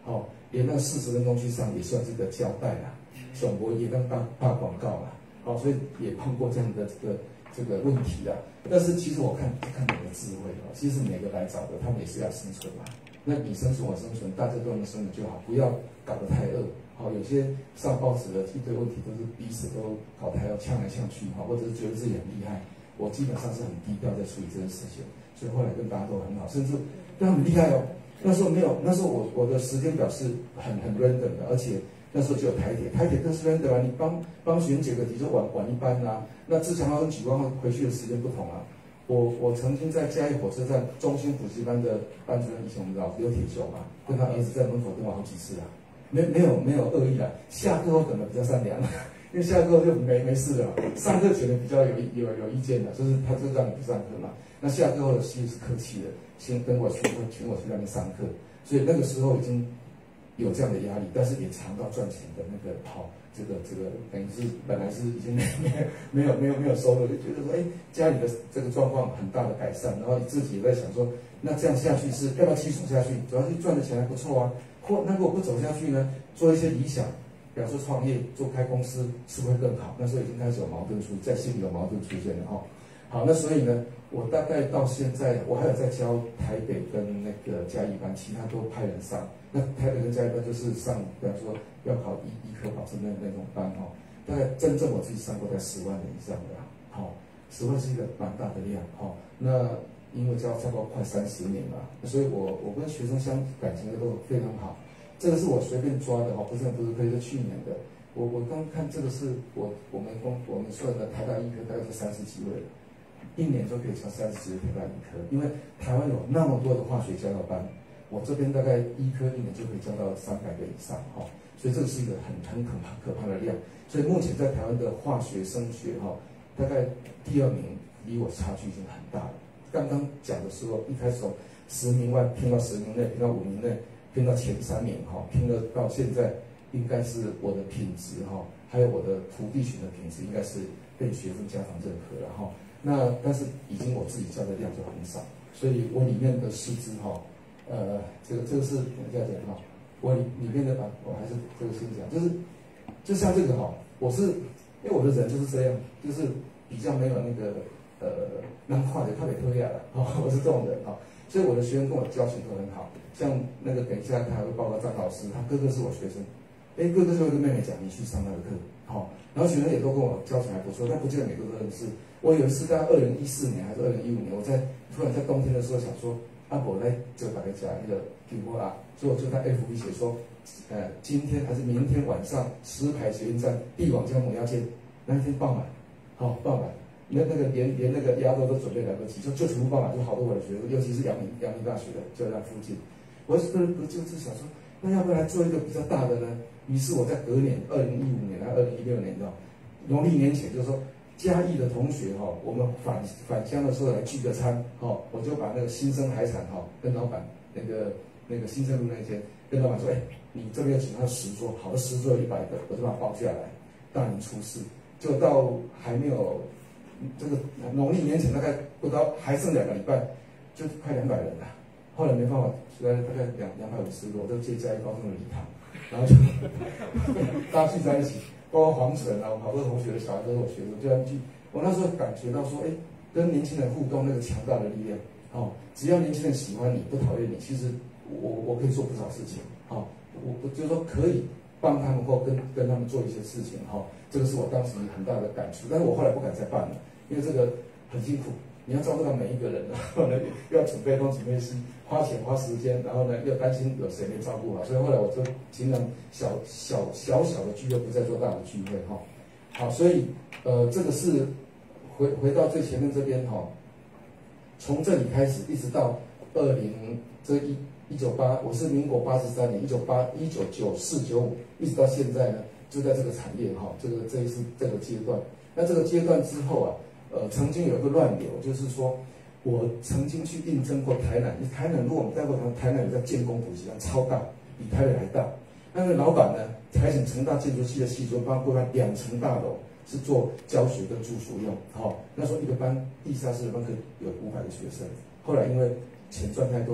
好，连那40分钟去上也算是个交代啦，总不也当打广告啦，好，所以也碰过这样的这个问题啦。但是其实我看你的智慧哦，其实每个来找的他们也是要生存嘛，那你生存我生存，大家都能生存就好，不要搞得太饿。好，有些上报纸的一堆问题都是彼此都搞太要呛来呛去，哈，或者是觉得自己很厉害。我基本上是很低调在处理这件事情，所以后来跟大家都很好，甚至对他们厉害哦。那时候没有，那时候我的时间表是很 random 的，而且那时候只有台铁更是 random 啊，你帮学员解个题就晚一班啊，那自强号跟莒光号回去的时间不同啊。我曾经在嘉义火车站中心补习班的班主任，以前我们老刘铁雄嘛，跟他儿子在门口等我好几次啊，没有恶意啊，下课后等的比较善良。因为下课后就没事了嘛，上课前的比较有意见的，就是他就让你不上课嘛。那下课后的其实是客气的，先跟我请我去那边上课，所以那个时候已经有这样的压力，但是也尝到赚钱的那个好，这个等于是本来是已经没有收入，就觉得说，家里的这个状况很大的改善，然后自己也在想说，那这样下去是要不要继续走下去？主要是赚的钱还不错啊，那如果不走下去呢，做一些理想。比方说创业做开公司是不是会更好？那时候已经开始有矛盾在心里有矛盾出现了哈。好，那所以呢，我大概到现在，我还有在教台北跟那个嘉义班，其他都派人上。那台北跟嘉义班就是上，比方说要考医科保证那种班哈。大概真正我自己上过在10万人以上的啦。好，10万是一个蛮大的量哈。那因为教过快30年了，所以我跟学生感情都非常好。这个是我随便抓的哈，不是可以是去年的。我刚看这个是我们算的台大医科大概是30几位，1年就可以教30几位台大医科，因为台湾有那么多的化学教导班，我这边大概医科1年就可以教到300个以上哈，所以这个是一个很可怕的量。所以目前在台湾的化学升学哈，大概第2名离我差距已经很大了。刚刚讲的时候，一开始从10名外拼到10名内，拼到5名内。拼到前3名哈，拼了到现在应该是我的品质哈，还有我的徒弟群的品质应该是被学生家长认可了哈。那但是已经我自己教的量就很少，所以我里面的师资哈，这个是怎么讲哈？我里面的我还是这个先讲，就像这个哈，因为我的人就是这样，就是比较没有那个能画的特别特别的哈，我是这种人哈。所以我的学生跟我交情都很好，像那个等一下他还会报告张老师，他哥哥是我学生，哥哥就会跟妹妹讲你去上那个课，好，然后学生也都跟我交情还不错，但不见得每个都认识。我有一次在2014年还是2015年，我突然在冬天的时候想说，我来就大概讲那个给我啦，所以我就在 FB 写说，今天还是明天晚上石牌捷运站帝王江母鸭街那一天爆满，好爆满。连那个鸭肉都准备来不及，就全部爆满，就好多我的学生，尤其是阳明大学的，就在附近。我就是想说，那要不要来做一个比较大的呢？于是我在隔年2015年还2016年的农历年前，就是说嘉义的同学哈，我们返乡的时候来聚个餐哈，我就把那个新生海产哈跟老板那个新生路那间跟老板说，你这边请他10桌，好的10桌有100个，我就把它包下来，大年初4，就到还没有。这个农历年前大概不到，还剩2个礼拜，就快200人了。后来没办法，大概250个，我都借嘉义高中的礼堂，然后就大家聚在一起，包括黄晨啊，好多同学的小孩都是我学生，就这样聚。我那时候感觉到说，跟年轻人互动那个强大的力量，只要年轻人喜欢你，不讨厌你，其实我可以做不少事情，我就是说可以帮他们或跟他们做一些事情，这个是我当时很大的感触，但是我后来不敢再办了。因为这个很辛苦，你要照顾到每一个人，然后呢又要准备东准备西，花钱花时间，然后呢又担心有谁没照顾好，所以后来我就尽量小的聚会，不再做大的聚会哈。好，所以这个是回到最前面这边哈，从这里开始一直到1998，我是民国83年1994-95，一直到现在呢，就在这个产业哈，这一次这个阶段。那这个阶段之后啊，曾经有一个乱流，就是说我曾经去应征过台南。台南如果我们带过台南有在建工补习班，超大，比台北还大。那个老板呢，还请成大建筑系的系主任帮规划2层大楼，是做教学跟住宿用。那时候一个班地下室的班可以有500个学生。后来因为钱赚太多，就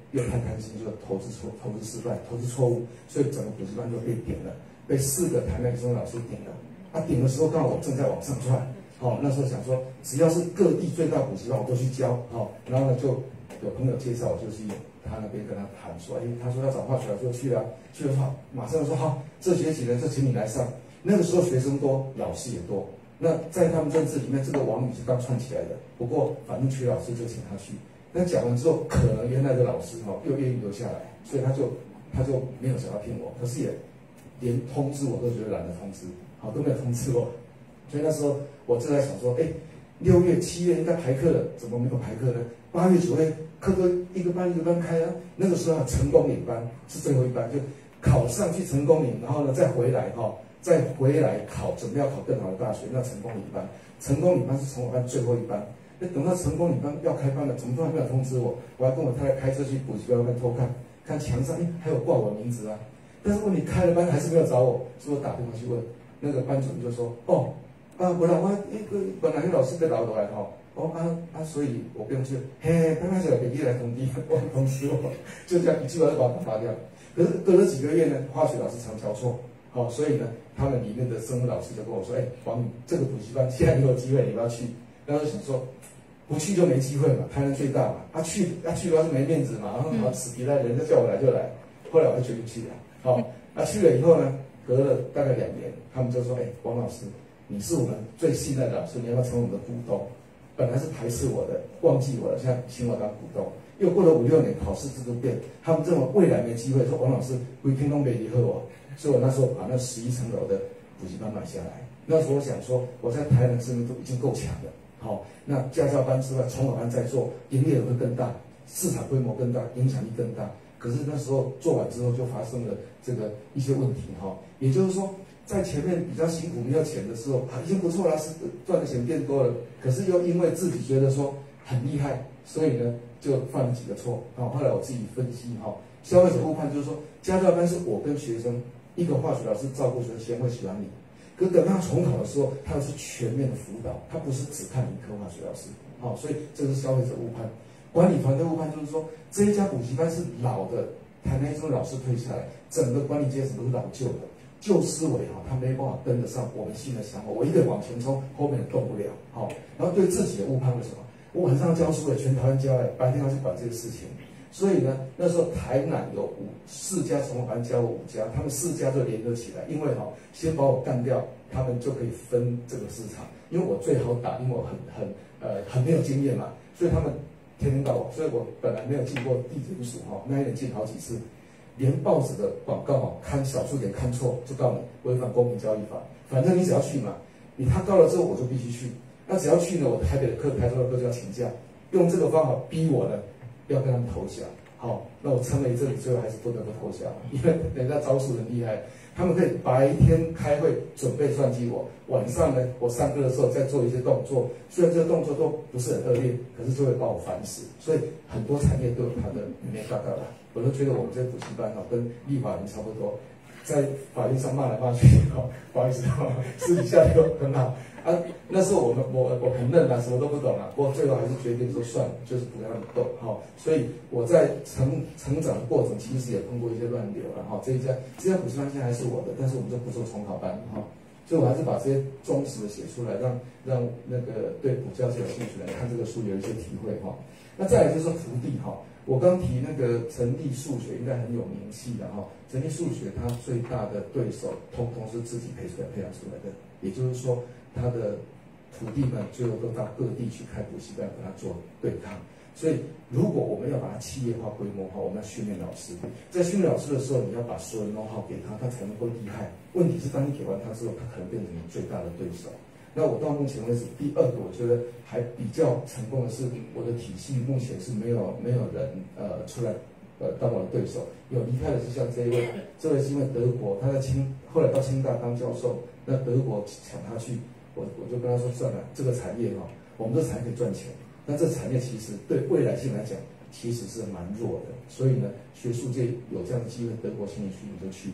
又太贪心，就投资失败，投资错误，所以整个补习班就被点了，被4个台南医生老师点了。点的时候刚好我正在往上窜，那时候想说只要是各地最大补习班我都去教，然后呢就有朋友介绍我就去他那边跟他谈说，他说要找化学老师，去了好，马上说好，这学期呢就请你来上。那个时候学生多，老师也多。那在他们认知里面，这个王宇是刚串起来的。不过反正缺老师就请他去。那讲完之后，可能原来的老师又愿意留下来，所以他就没有想要骗我，可是也连通知我都觉得懒得通知，都没有通知我。所以那时候我正在想说，6月、7月应该排课了，怎么没有排课呢？8月、9月课一个班一个班开啊。那个时候成功岭班是最后一班，就考上去成功岭，然后呢再回来考，准备要考更好的大学，那成功岭班是从我班最后一班。等到成功岭班要开班了，怎么都还没有通知我？我还跟我太太开车去补习班偷看墙上，还有挂我名字啊。但是问题开了班还是没有找我，所以我打电话去问那个班主任，就说不然我本来老师被留下来所以我不用去。拍小笔记来通知我，就这样一句话就把我打发掉。可是隔了几个月呢，化学老师常交错。所以呢，他们里面的生物老师就跟我说：“王宇，这个补习班既然你有机会，你不要去。”然后就想说，不去就没机会嘛，台南最大嘛，去的话是没面子嘛，然后死皮赖人家叫我来就来。后来我就决定去了。去了以后呢，隔了大概2年，他们就说：“王老师，你是我们最信赖的老师，你要不要成为我们的股东？”本来是排斥我的，忘记我了，现在请我当股东。又过了5、6年，考试制度变，他们认为未来没机会，说王老师规天东北离合我。所以我那时候把那11层楼的补习班买下来。那时候我想说，我在台南知名度已经够强了，那家教班之外，重考班在做，营业额会更大，市场规模更大，影响力更大。可是那时候做完之后，就发生了一些问题，也就是说，在前面比较辛苦没有钱的时候，已经不错了，是赚的钱变多了。可是又因为自己觉得说很厉害，所以呢就犯了几个错。后来我自己分析，消费者误判就是说，家教班是我跟学生。一个化学老师照顾学生，先会喜欢你。可是等他重考的时候，他是全面的辅导，他不是只看理科化学老师。所以这是消费者误判。管理团队误判就是说，这一家补习班是老的，台南一中老师退下来，整个管理阶层都是老旧的，旧思维他没办法跟得上我们新的想法。我一个人往前冲，后面动不了。然后对自己的误判为什么？我晚上教书全台湾教白天要去管这个事情。所以呢，那时候台南有4家重考班教我5家，他们4家就联合起来，因为先把我干掉，他们就可以分这个市场。因为我最好打，因为我很没有经验嘛，所以他们天天告我。所以我本来没有进过地检署那一年进好几次，连报纸的广告看少数点看错，就告你违反公平交易法。反正你只要去嘛，他告了之后我就必须去。那只要去呢，我台北的课、台中的课就要请假，用这个方法逼我呢。要跟他们投降，那我撑了一阵子，最后还是不得不投降，因为人家招数很厉害，他们可以白天开会准备算计我，晚上呢，我上课的时候再做一些动作，虽然这个动作都不是很恶劣，可是就会把我烦死。所以很多产业都有它的没大道啦。我都觉得我们这补习班跟立法人差不多，在法律上骂来骂去，不好意思，私底下都很好。那时候我很嫩什么都不懂不过最后还是决定说算了，就是不让他们动所以我在成长的过程其实也碰过一些乱流这家补习班现在还是我的，但是我们就不做重考班所以我还是把这些忠实的写出来，让那个对补教是有兴趣的人看这个书有一些体会那再来就是徒弟我刚提那个成立数学应该很有名气的成立数学它最大的对手通通是自己培养出来的，也就是说他的徒弟们最后都到各地去开补习班跟他做对抗。所以如果我们要把它企业化规模化，我们要训练老师，在训练老师的时候，你要把所有的 know how 给他，他才能够厉害。问题是当你给完他之后，他可能变成你最大的对手。那我到目前为止，第二个我觉得还比较成功的是，我的体系目前是没有人出来当我的对手。有离开的是像这位是因为德国，他在后来到清大当教授，那德国抢他去，我就跟他说算了，这个产业我们这产业可以赚钱，但这产业其实对未来性来讲其实是蛮弱的，所以呢，学术界有这样的机会，德国请你去你就去吧。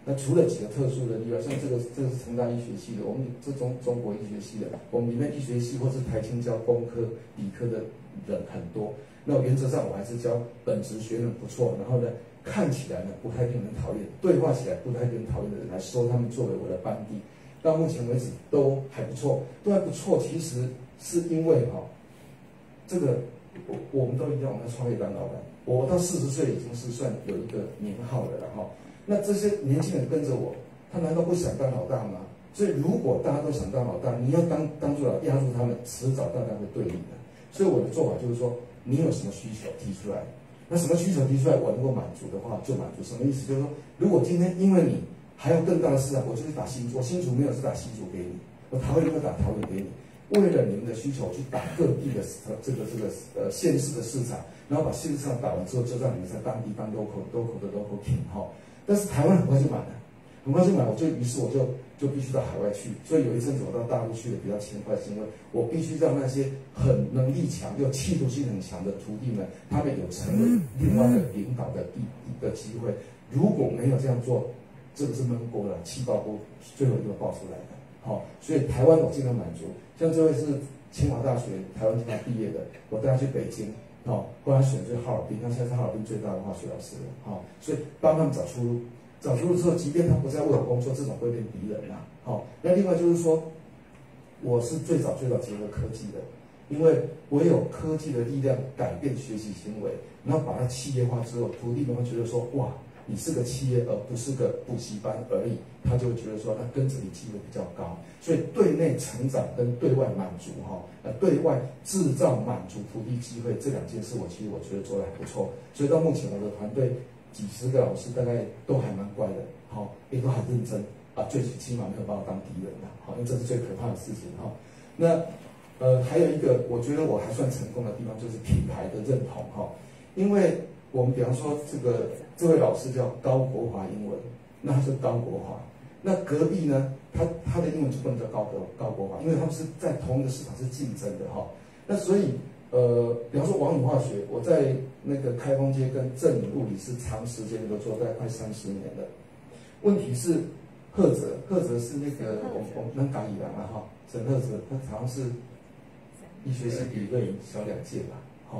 那除了几个特殊的例外，像这是成大医学系的，我们这中国医学系的，我们里面医学系或是台青教工科、理科的人很多。那原则上我还是教本职学能不错，然后呢看起来呢不太令人讨厌，对话起来不太令人讨厌的人来收他们作为我的班底。到目前为止都还不错，都还不错。其实是因为这个我们都一样，我们要创业当老板。我到40岁已经是算有一个名号了哈。那这些年轻人跟着我，他难道不想当老大吗？所以如果大家都想当老大，你要当住压住他们，迟早大家会对你的。所以我的做法就是说，你有什么需求提出来，那什么需求提出来我能够满足的话就满足。什么意思？就是说，如果今天因为你还有更大的市场，我就是打新竹，我新竹没有是打新竹给你，我桃园就打桃园给你。为了你们的需求去打各地的县市的市场，然后把县市市场打完之后，就让你们在当地当 local king 哈。但是台湾很快就满了，很快就满，于是我就必须到海外去。所以有一阵子我到大陆去的比较勤快，是因为我必须让那些很能力强又企图心很强的徒弟们，他们有成为另外的领导的一个机会。如果没有这样做，这个是闷锅了，气爆锅，最后一个爆出来的。好，所以台湾我尽量满足。像这位是清华大学台湾经济毕业的，我带他去北京，后来选去哈尔滨，他现在是哈尔滨最大的化学老师了，所以帮他们找出路。找出路之后，即便他不再为我工作，这种会变敌人啦。那另外就是说，我是最早结合科技的，因为我有科技的力量改变学习行为，然后把它企业化之后，徒弟们会觉得说，哇，你是个企业而不是个补习班而已，他就会觉得说，那跟着你机会比较高。所以对内成长跟对外满足对外制造满足徒弟机会这两件事，其实我觉得做得还不错。所以到目前我的团队几十个老师大概都还蛮乖的，也都很认真最起码没有把我当敌人的，因为这是最可怕的事情那还有一个我觉得我还算成功的地方就是品牌的认同因为我们比方说这位老师叫高国华英文，那他是高国华，那隔壁呢他的英文就不能叫高国华，因为他们是在同一个市场是竞争的那所以比方说王宇化学，我在那个开封街跟正宇物理是长时间都做，大概快30年了。问题是赫哲是那个我们港以来嘛沈赫哲，他好像是医学系比瑞小2届吧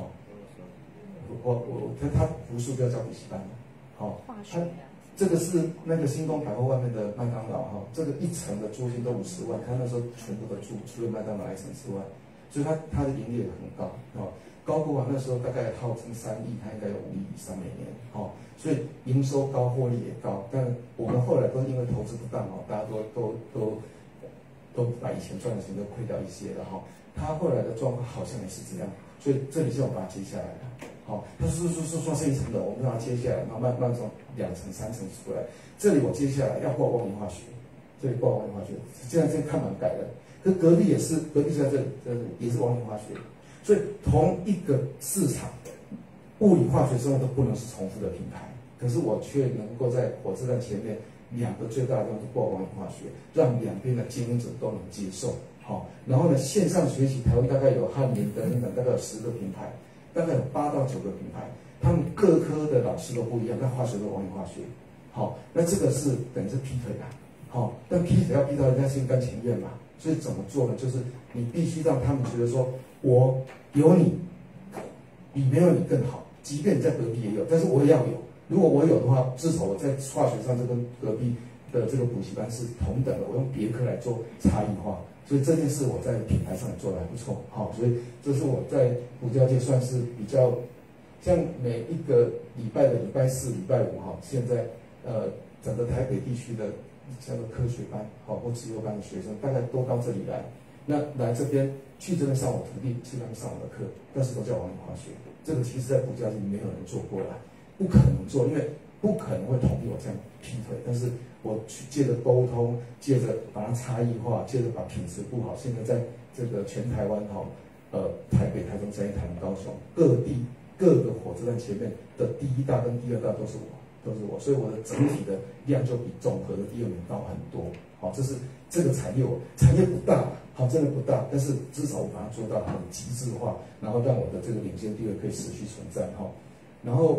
他读书不要叫补习班他这个是那个星光百货外面的麦当劳这个1层的租金都50万，他那时候全部都住，除了麦当劳1层之外。所以他的盈利也很高高国华那时候大概号称3亿，他应该有5亿以上每年所以营收高，获利也高。但我们后来都因为投资不当大家都把以前赚的钱都亏掉一些了他后来的状况好像也是这样，所以这里是我把它接下来的他是算是1层的，我们把它接下来，然后慢慢从2层、3层出来。这里我接下来要挂光明化学，这里挂光明化学，现在看板改了。可隔壁是在这里，也是王宇化学，所以同一个市场，物理、化学、生物都不能是重复的品牌，可是我却能够在火车站前面2个最大的地方挂王宇化学，让两边的经营者都能接受。然后呢，线上学习，台湾大概有汉民等等，大概有10个品牌，大概有8到9个品牌，他们各科的老师都不一样，但化学都王宇化学。那这个是等于是劈腿的，但劈腿要劈到人家心甘情愿嘛。所以怎么做呢？就是你必须让他们觉得说，我有你，比没有你更好。即便你在隔壁也有，但是我也要有。如果我有的话，至少我在化学上就跟隔壁的这个补习班是同等的。我用别科来做差异化，所以这件事我在品牌上也做得还不错。所以这是我在补教界算是比较，像每一个礼拜的礼拜4、礼拜5现在整个台北地区的。像个科学班或自由班的学生，大概都到这里来。那来这边去这边上我徒弟，去那边上我的课，但是都叫王宇化学。这个其实在补教界没有人做过啦，不可能做，因为不可能会同意我这样劈腿。但是我去借着沟通，借着把它差异化，借着把品质顾好。现在在这个全台湾台北、台中、嘉义、台南、高雄各地各个火车站前面的第1大跟第2大都是我，所以我的整体的量就比总和的第2名高很多。这是这个产业不大，真的不大，但是至少我把它做到很极致化，然后让我的这个领先地位可以持续存在。然后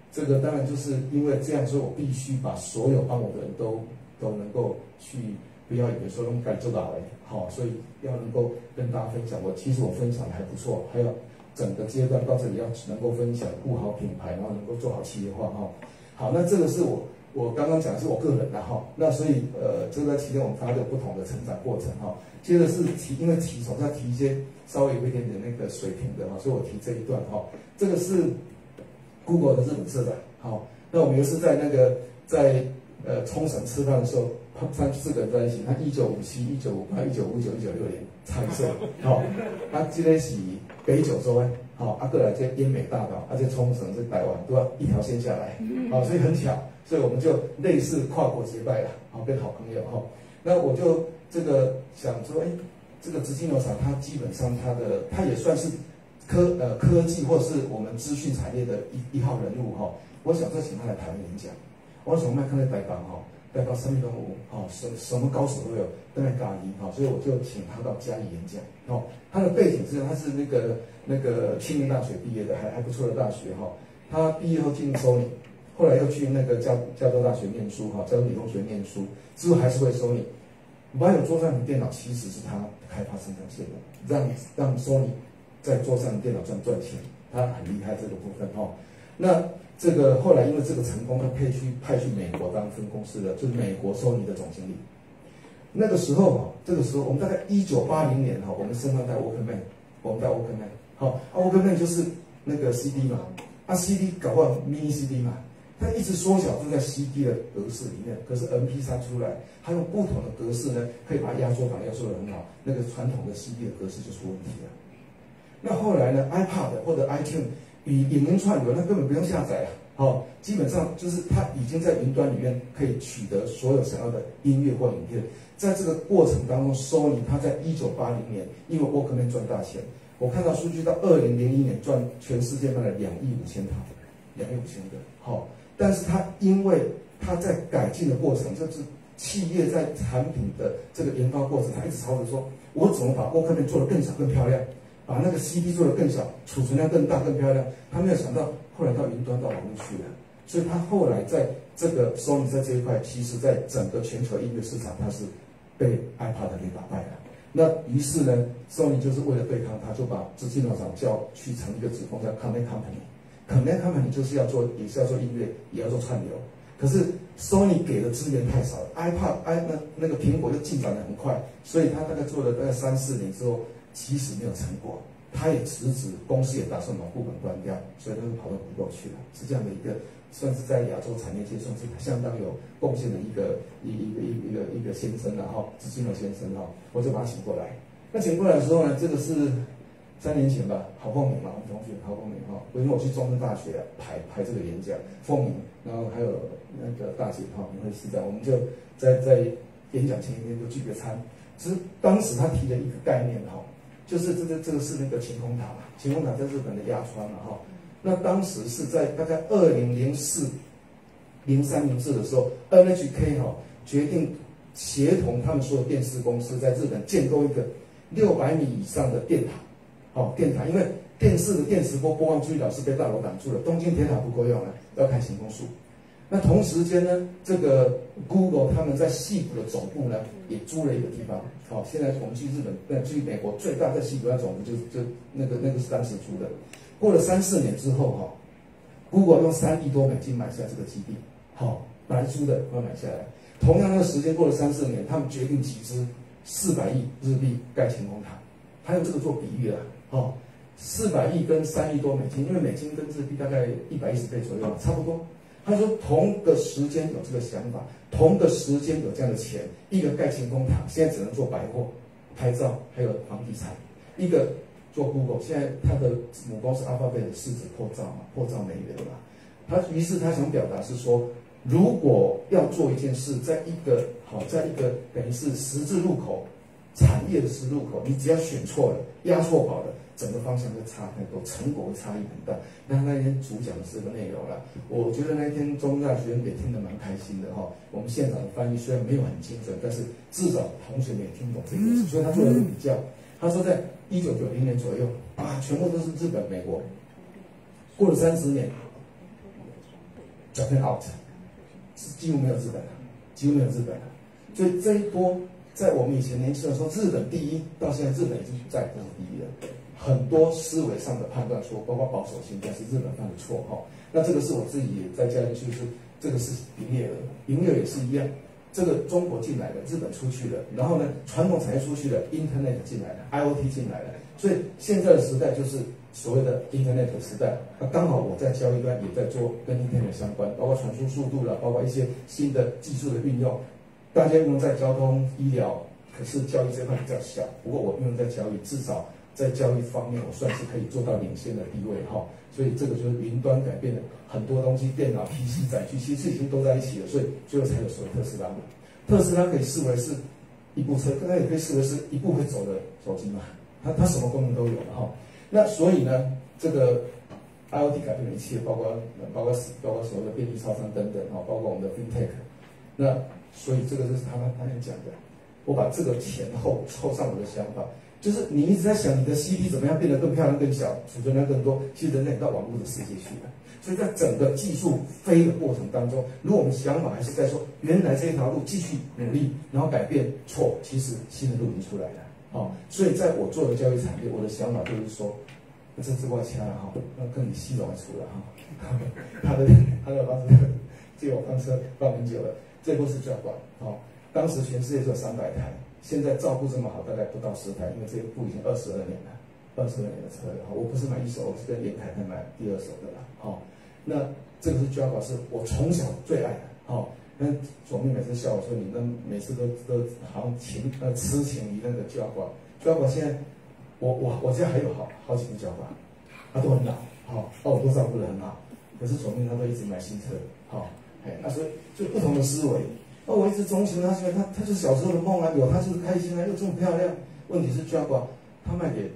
这个当然就是因为这样，所以我必须把所有帮我的人都能够去，不要以为说能敢做到哎，好，所以要能够跟大家分享。其实我分享的还不错，还有整个阶段到这里要能够分享，顾好品牌，然后能够做好企业化哈。好，那这个是我刚刚讲的是我个人的哈，那所以这个在期间我们大家都有不同的成长过程哈。接着是因为总是要提一些稍微有一点点那个水平的哈，所以我提这一段哈。这个是 Google 的日本社长，好，那我们有一次在冲绳吃饭的时候，3、4个人在一起，他1957、1958、1959、1956年参社，好，他这个是北九州哎，好，过来这奄美大岛，这冲绳这台湾都要一条线下来，好，所以很巧，所以我们就类似跨国结拜了，好，变好朋友哈。那我就这个想说，哎，这个直金农场它基本上它也算是科技或是我们资讯产业的一号人物哈。我想说请他来台湾演讲，我从麦看在台港哈，台港生命动物哈，什么高手都有，都在嘉义哈，所以我就请他到嘉义演讲哦。他的背景是他是那个青年大学毕业的，还不错的大学哈。他毕业后进入 Sony， 后来又去那个加州大学念书哈，加州理工学院念书，之后还是会 Sony。网友桌上的电脑其实是他开发生产线的，让 Sony 在桌上的电脑赚钱，他很厉害这个部分哈。那这个后来因为这个成功，他派去美国当分公司的，就是美国 Sony 的总经理。那个时候这个时候我们大概1980年哈，我们身上带 Walkman， 我们带 Walkman， 好，Walkman 就是那个 CD 嘛，CD 搞不好 mini CD 嘛。它一直缩小就在 CD 的格式里面，可是 MP3 出来，它用不同的格式呢，可以把压缩档压缩得很好，那个传统的 CD 的格式就出问题了。那后来呢 ，iPad 或者 iTunes 影音串流，那根本不用下载啊，基本上就是它已经在云端里面可以取得所有想要的音乐或影片。在这个过程当中 ，Sony 它在1980年因为 Walkman 赚大钱，我看到数据到2001年赚全世界卖了2.5亿台，2.5亿个，好。但是它因为它在改进的过程，就是企业在产品的这个研发过程，它一直朝着说，我怎么把 Walkman 做得更小、更漂亮，把那个 CD 做得更小，储存量更大、更漂亮。他没有想到，后来到云端到网络去了，所以他后来在这个 Sony 在这一块，其实在整个全球音乐市场，它是被 iPad 给打败了。那于是呢 ，Sony 就是为了对抗它，就把资金农场叫去成立一个子公司叫 Connect Company。Connect Company 就是要做，也是要做音乐，也要做串流。可是 Sony 给的资源太少了 ，iPad 那个苹果就进展得很快，所以他大概做了大概3、4年之后，其实没有成果。他也辞职，公司也打算把部门关掉，所以他就跑到 Google 去了。是这样的一个，算是在亚洲产业界算是相当有贡献的一个先生了哈，资金的先生哈，我就把他请过来。那请过来的时候呢，这个是3年前吧，郝凤鸣嘛，我们同学郝凤鸣哈，因为我去中正大学排这个演讲，凤鸣，然后还有那个大姐哈，林慧师长，我们就在演讲前一天就聚个餐。其实当时他提了一个概念哈，就是这个是那个晴空塔嘛，晴空塔在日本的鸭川嘛哈，那当时是在大概2004、03、04的时候 ，NHK 哈决定协同他们所有电视公司在日本建构一个600米以上的电塔。电塔，因为电视的电磁波播放出去老是被大楼挡住了，东京铁塔不够用了，要看行宫树。那同时间呢，这个 Google 他们在矽谷的总部呢也租了一个地方。现在我们去日本，去美国最大在矽谷那总部就那个是当时租的。过了3、4年之后Google 用3亿多美金买下这个基地，本来租的要买下来。同样那个时间过了3、4年，他们决定集资400亿日币盖晴空塔，他用这个做比喻了。400亿跟3亿多美金，因为美金跟日币大概110倍左右，差不多。他说同个时间有这个想法，同个时间有这样的钱，一个盖晴空塔，现在只能做百货、拍照，还有房地产；一个做 Google， 现在他的母公司 Alphabet 的市值破兆美元了。于是他想表达是说，如果要做一件事，在一个等于是十字路口。产业的十字路口，你只要选错了、压错宝了，整个方向就差很多，成果会差异很大。那那天主讲的是这个内容了，我觉得那天中大学生也听得蛮开心的哈。我们现场的翻译虽然没有很精准，但是至少同学们也听懂这个意思，所以他做了一个比较。他说在1990年左右全部都是日本、美国。过了30年， Japan out， 是几乎没有日本了，几乎没有日本了。所以这一波，在我们以前年轻的时候，日本第一，到现在日本已经再也不是第一了。很多思维上的判断错，包括保守性，但是日本犯的错哈。那这个是我自己也在加进去，是这个是营业额，营业额也是一样。这个中国进来了，日本出去了，然后呢，传统产业出去了 ，Internet 进来了 ，IoT 进来了，所以现在的时代就是所谓的 Internet 时代。那刚好我在交易端也在做跟 Internet 相关，包括传输速度了，包括一些新的技术的运用。大家运用在交通、医疗，可是交易这块比较小。不过我运用在交易，至少在交易方面，我算是可以做到领先的地位哈。所以这个就是云端改变了很多东西，电脑、PC、载具其实已经都在一起了，所以最后才有所谓特斯拉嘛。特斯拉可以视为是一部车，它也可以视为是一部会走的手机嘛。它什么功能都有了哈。那所以呢，这个 IoT 改变了一切，包括所谓的便利超商等等哈，包括我们的 FinTech。那所以这个就是他讲的。我把这个前后凑上我的想法。就是你一直在想你的 CP 怎么样变得更漂亮、更小，储存量更多，其实人类到网络的世界去了。所以在整个技术飞的过程当中，如果我们想法还是在说原来这条路继续努力，然后改变错，其实新的路已经出来了。哦，所以在我做的交易产业，我的想法就是说，这是我掐了哈，那跟你系统出了哈。他的方式借我放车放很久了，这部是交管哦，当时全世界只有300台。现在照顾这么好，大概不到10台，因为这部已经22年了，22年的车了。我不是买一手，我是跟联凯泰买第2手的啦。好，那这个是 Jaguar， 是我从小最爱的。好，那左面每次笑我说你那每次都好像痴情于那个 Jaguar。Jaguar 现在我家还有好几个 Jaguar， 它都很老，好，我都照顾得很好。可是左面他都一直买新车，好，所以就不同的思维。那我一直钟情他，他就是小时候的梦啊，有他就是开心啊，又这么漂亮。问题是 Jaguar 他卖给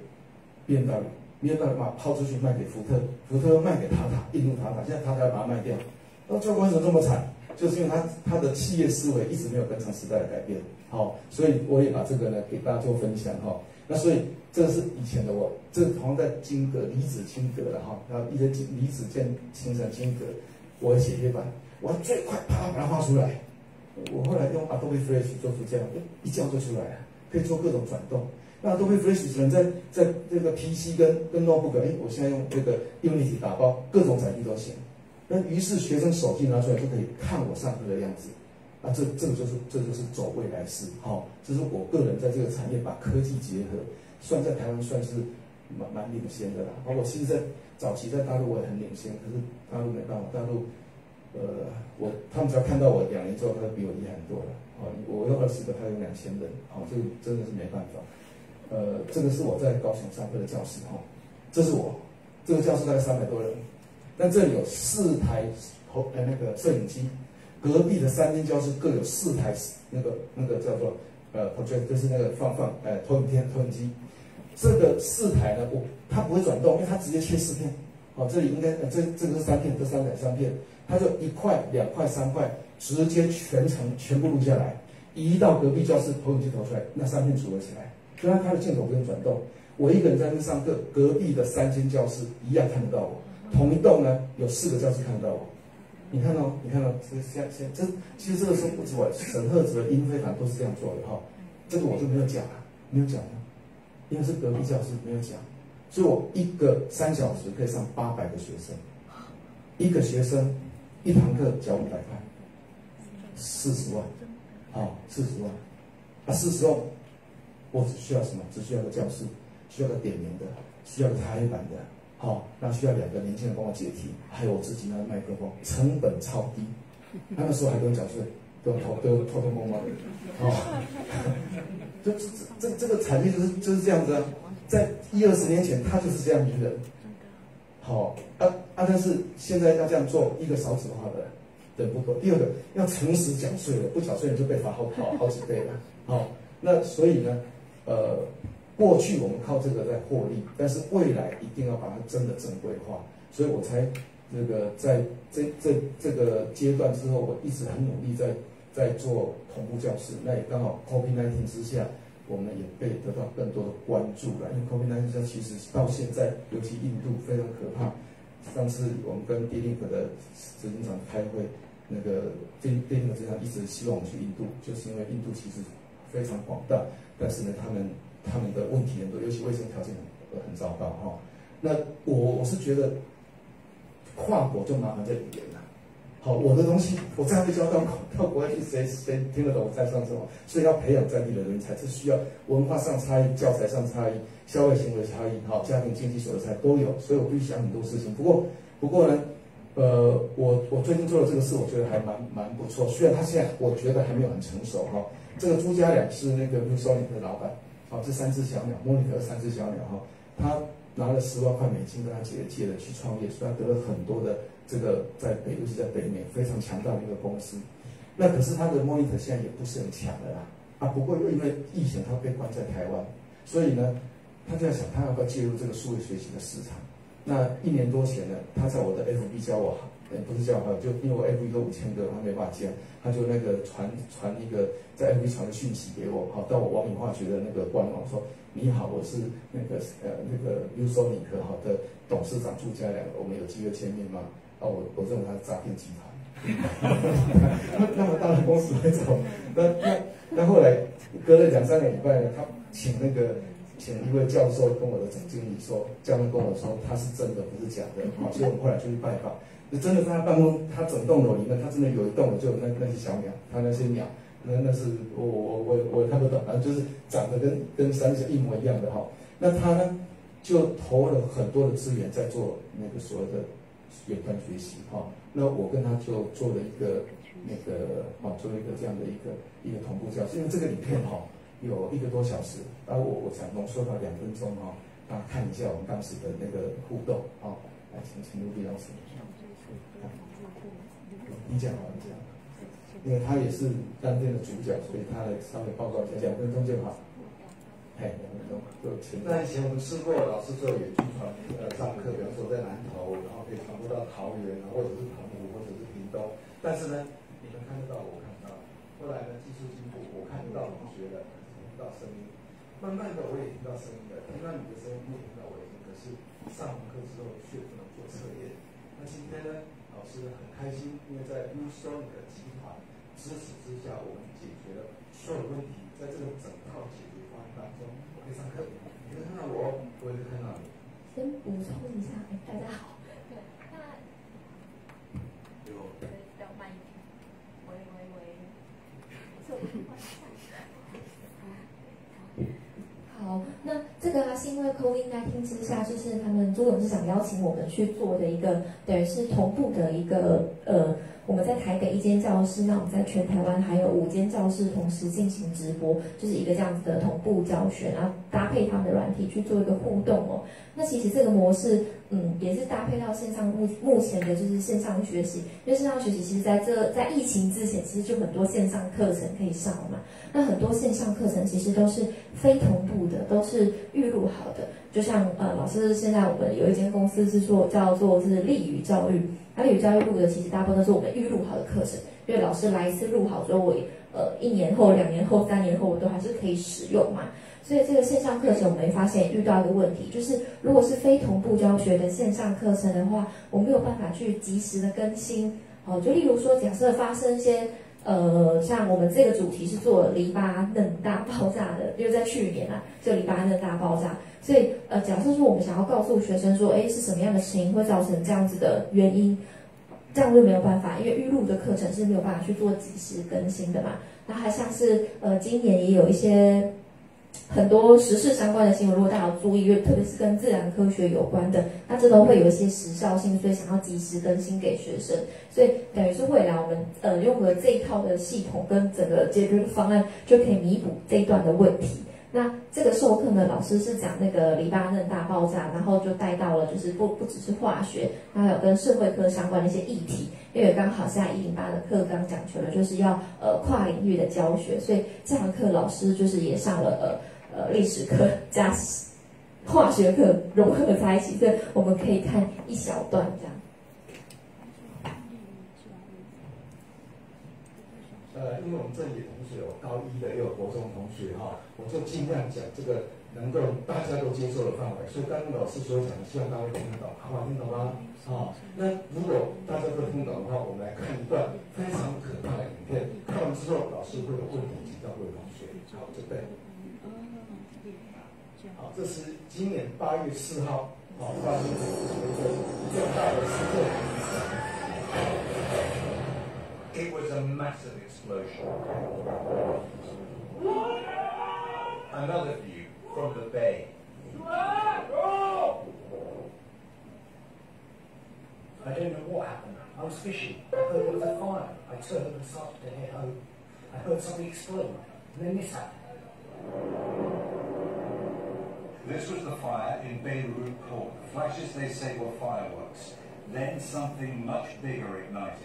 BMW 嘛抛出去卖给福特，福特卖给塔塔，印度塔塔，现在塔塔要把它卖掉。那 Jaguar 为什么这么惨？就是因为他的企业思维一直没有跟上时代的改变。好，所以我也把这个呢给大家做分享哈。那所以这是以前的我，这好像在金阁离子金阁了哈，然后一些离子键形成金阁，我写黑板，我要最快啪把它画出来。我后来用 Adobe Flash 做出这样，一叫就出来了，可以做各种转动。那 Adobe Flash 只能在这个 PC 跟 Notebook， 我现在用这个 Unity 打包，各种载具都行。那于是学生手机拿出来就可以看我上课的样子。这就是走未来式，好，这是我个人在这个产业把科技结合，算在台湾算是蛮领先的啦。包括其实在早期在大陆我也很领先，可是大陆没办法，大陆。他们只要看到我2年之后，他就比我厉害很多了。我有20个，他有2000人，这个真的是没办法。这个是我在高雄上课的教室哈，这是我这个教室大概300多人，但这里有4台那个摄影机，隔壁的3间教室各有4台那个叫做project， 就是那个放投影机。这个4台呢，它不会转动，因为它直接切4片。这里应该这个是3片，这3台3片。它就1块、2块、3块，直接全部录下来，移到隔壁教室投影机投出来，那3片组合起来，所以它的镜头不用转动。我一个人在那上课，隔壁的3间教室一样看得到我，同一栋呢有4个教室看得到我。你看到，这其实这个是不止我，沈赫子的英非凡都是这样做的哈。这个我就没有讲了，因为是隔壁教室没有讲，所以我一个3小时可以上800个学生，一个学生。1堂课缴500块，40万，40万，40万，我只需要什么？只需要个教室，需要个点名的，需要个台板的，那需要2个年轻人帮我解题，还有我自己拿麦克风，成本超低，那时候还不用缴税，都偷摸摸的，这个产业就是这样子啊，在20-20年前，他就是这样迷人。但是现在要这样做，一个少子化的人不够，第二个要诚实缴税了，不缴税你就被罚好几倍了。那所以呢，过去我们靠这个在获利，但是未来一定要把它真的正规化，所以我才在这个阶段之后，我一直很努力在做同步教室，那也刚好 COVID-19 之下。我们也被得到更多的关注了，因为 COVID-19 其实到现在，尤其印度非常可怕， 上次我们跟 D-Link 的执行长开会，那个 D-Link 执行长一直希望我们去印度，就是因为印度其实非常广大，但是呢，他们的问题很多，尤其卫生条件很糟糕哈。那我是觉得跨国就麻烦在语言了。好，我的东西我这样被交到国外去，谁听得懂我在说什么？所以要培养在地的人才，这需要文化上差异、教材上差异、消费行为差异、好家庭经济所得差都有，所以我必须想很多事情。不过呢，我最近做的这个事，我觉得还蛮不错。虽然他现在我觉得还没有很成熟哈。这个朱家良是那个 ViewSonic 的老板，好，这3只小鸟，莫妮克3只小鸟哈，他拿了10万块美金跟他姐姐借的去创业，所以他得了很多的这个尤其在北美非常强大的一个公司。那可是他的 monitor 现在也不是很强的啦，不过又因为疫情他被关在台湾，所以呢，他就在想他要不要介入这个数位学习的市场。那1年多前呢，他在我的 FB 教我，不是教我，就因为我 FB 都5000个，他没办法加，他就那个传一个在 FB 传的讯息给我，好，到我王敏化学的那个官网说，你好，我是那个ViewSonic 好的董事长朱家良，我们有机会见面吗？我认为他是诈骗集团。那么大的公司会走，那后来隔了2、3个礼拜呢，他请一位教授跟我的总经理说，教授跟我说他是真的不是假的，好，所以我们后来就去拜访。真的在他办公，他整栋楼里面，他真的有一栋就有那些小鸟，他那些鸟，那是我看不懂，反正就是长得跟山小一模一样的哈。那他呢就投了很多的资源在做那个所谓的远端学习哈。那我跟他就做了一个做了一个这样的一个同步教室，因为这个影片有1个多小时，我想浓缩到2分钟哈，大家看一下我们当时的那个互动啊，来请卢比老师。你讲好，因为他也是当天的主角，所以他来稍微报告一下，2分钟就好。2分钟就请。 那以前我们试过老师做远距传上课，比方说在南投，然后可以传播到桃园，或者是澎湖，或者是屏东。但是呢，你们看得到，我看不到。后来呢，技术进步，我看不到同学的，听不到声音。慢慢的，我也听到声音了，听到你的声音，不听到我的声音。可是上完课之后却不能做测验。那今天呢？老师很开心，因为在 ViewSonic 的集团支持之下，我们解决了所有问题。在这个整套解决方案当中，我可以上课，你能看到我，我也能看到你。 先补充一下，大家好。 有要慢一点。喂，这个换一下。好，那这个是因为 COVID-19 之下，就是他们朱董事长邀请我们去做的一个，等于是同步的一个我们在台北1间教室，那我们在全台湾还有5间教室同时进行直播，就是一个这样子的同步教学，然后搭配他们的软体去做一个互动哦。那其实这个模式，也是搭配到线上目前的就是线上学习，因为线上学习其实在疫情之前，其实就很多线上课程可以上嘛。那很多线上课程其实都是非同步的，都是预录好的。就像老师现在我们有一间公司是叫做是立语教育，那立语教育录的其实大部分都是我们预录好的课程，因为老师来一次录好之后，我1年后、2年后、3年后我都还是可以使用嘛。所以这个线上课程我们发现遇到一个问题，就是如果是非同步教学的线上课程的话，我没有办法去及时的更新。就例如说，假设发生一些像我们这个主题是做黎巴嫩大爆炸的，因为在去年就黎巴嫩大爆炸，所以假设说我们想要告诉学生说，是什么样的事情会造成这样子的原因，这样就没有办法，因为预录的课程是没有办法去做及时更新的嘛。那还像是今年也有一些很多时事相关的新闻，如果大家有注意，特别是跟自然科学有关的，那这都会有一些时效性，所以想要及时更新给学生。所以等于是未来我们用了这一套的系统跟整个解决方案，就可以弥补这一段的问题。那这个授课呢，老师是讲那个黎巴嫩大爆炸，然后就带到了就是不只是化学，还有跟社会科相关的一些议题。因为刚好现在108的课纲讲求的就是要跨领域的教学，所以这堂课老师就是也上了历史课加化学课融合在一起，所以我们可以看一小段这样。 因为我们这里的同学有高1的，也有国中同学哈，我就尽量讲这个能够大家都接受的范围。所以刚刚老师所讲的，希望大家听得懂，好不好？听懂吗？那如果大家都听懂的话，我们来看一段非常可怕的影片。看完之后，老师会有问题请教各位同学。好，准备。好，这是今年8月4号，发生的一个重大的事件。 It was a massive explosion. Another view from the bay. I don't know what happened. I was fishing. I heard there was a fire. I turned and started to head home. I heard something explode. And then this happened. This was the fire in Beirut port. The flashes, they say, were fireworks. Then something much bigger ignited.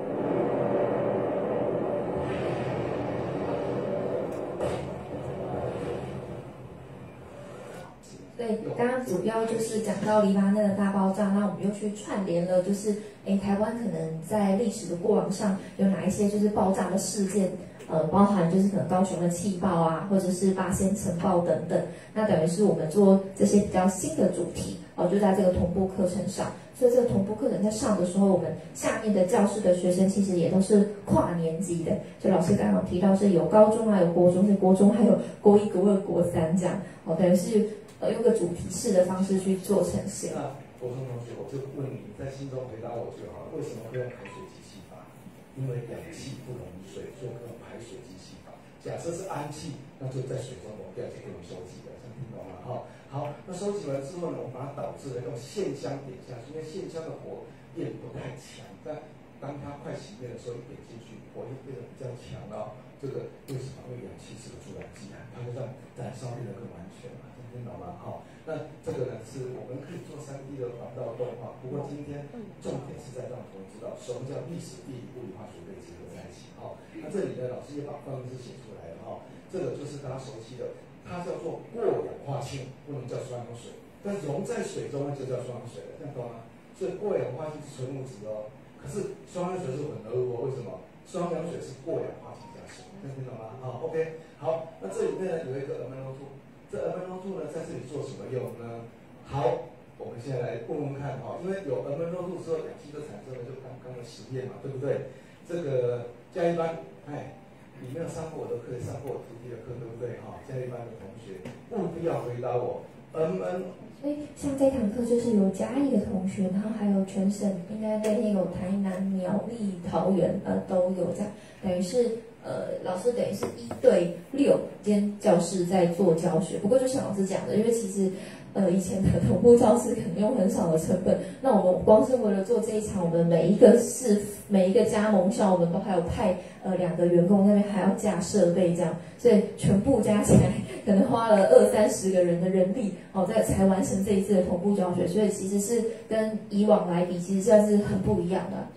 对，刚刚主要就是讲到黎巴嫩的大爆炸，那我们又去串联了，就是台湾可能在历史的过往上有哪一些就是爆炸的事件，包含就是可能高雄的气爆啊，或者是八仙尘爆等等。那等于是我们做这些比较新的主题，就在这个同步课程上。所以这个同步课程在上的时候，我们下面的教室的学生其实也都是跨年级的。就老师刚刚提到是有高中啊，有国中，是国中还有国1、国2、国3这样，等于是用个主题式的方式去做呈现。 那国中同学，我就问你，在心中回答我就好了。为什么会用排水机器法？因为氧气不溶于水，所以会用排水机器法。假设是氨气，那就在水中溶掉，就可以收集了，这样听懂吗？好，那收集完之后呢，我们把它导致了用线香点下去，因为线香的火焰不太强，但当它快熄灭的时候，一点进去，火焰变得比较强了。这个为什么？因为氧气是个助燃剂啊，它会让燃烧变得更完全嘛，听懂吗？那这个呢是我们可以做3D 的环绕动画，不过今天重点是在让同学知道什么叫历史、地理、物理、化学可以结合在一起。那这里呢，老师也把方程式写出来了这个就是大家熟悉的。它叫做过氧化氢，不能叫双氧水，但溶在水中呢就叫双氧水了，这样懂吗？所以过氧化氢是纯物质可是双氧水是混合物为什么？双氧水是过氧化氢加水，这样听懂吗？OK， 好，那这里面呢有一个 MnO2， 这 MnO2 呢在这里做什么用呢？好，我们现在来问问看因为有 MnO2 之后，氧气就产生了就刚刚的实验嘛，对不对？这个加一班，你没有上过我的课，上过我徒弟的课，对不对？下一班的同学务必要回答我。 所以像这堂课就是有嘉义的同学，然后还有全省，应该那天有台南、苗栗、桃园都有这样，等于是老师等于是1对6间教室在做教学。不过就像老师讲的，因为其实以前的同步教室可能用很少的成本，那我们光是为了做这一场，我们每一个加盟校，我们都还有派2个员工那边还要架设备这样，所以全部加起来可能花了20-30个人的人力才完成这一次的同步教学，所以其实是跟以往来比，其实算是很不一样的。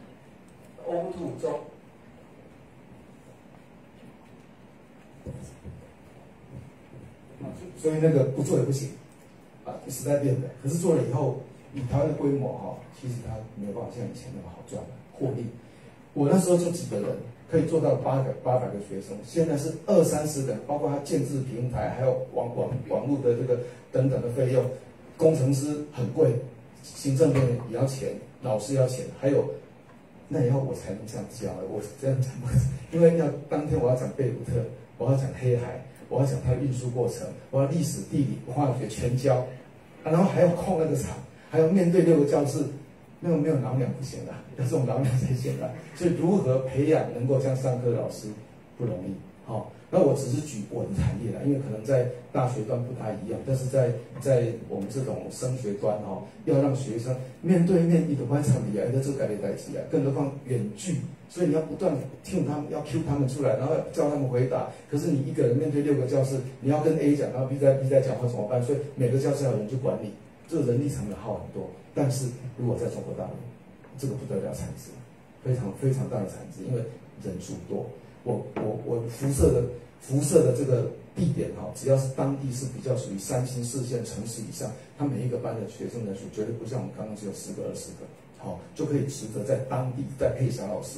O2 中。 所以那个不做也不行时代变了。可是做了以后，以台湾的规模其实它没有办法像以前那么好赚获利。我那时候就几个人可以做到800个学生，现在是20-30人，包括他建制平台，还有网络的这个等等的费用，工程师很贵，行政面也要钱，老师要钱，还有那以后我才能这样教，我这样讲，因为当天我要讲贝鲁特，我要讲黑海。我要讲它的运输过程，我要历史、地理、化学全教，然后还要控那个场，还要面对6个教室，那个没有老鸟不行的，要这种老鸟才行的。所以如何培养能够这样上课的老师不容易。那我只是举我的产业啦，因为可能在大学端不太一样，但是在我们这种升学端要让学生面对面你都不会场里在做改变代志更何况远距。所以你要不断听他们，要 Q 他们出来，然后叫他们回答。可是你一个人面对6个教室，你要跟 A 讲，然后 B 在讲话怎么办？所以每个教室要有人去管理，这个人力成本耗很多。但是如果在中国大陆，这个不得了产值，非常非常大的产值，因为人数多。我辐射的这个地点只要是当地是比较属于3星4线城市以上，它每一个班的学生人数绝对不像我们刚刚只有10个20个，就可以值得在当地再配小老师。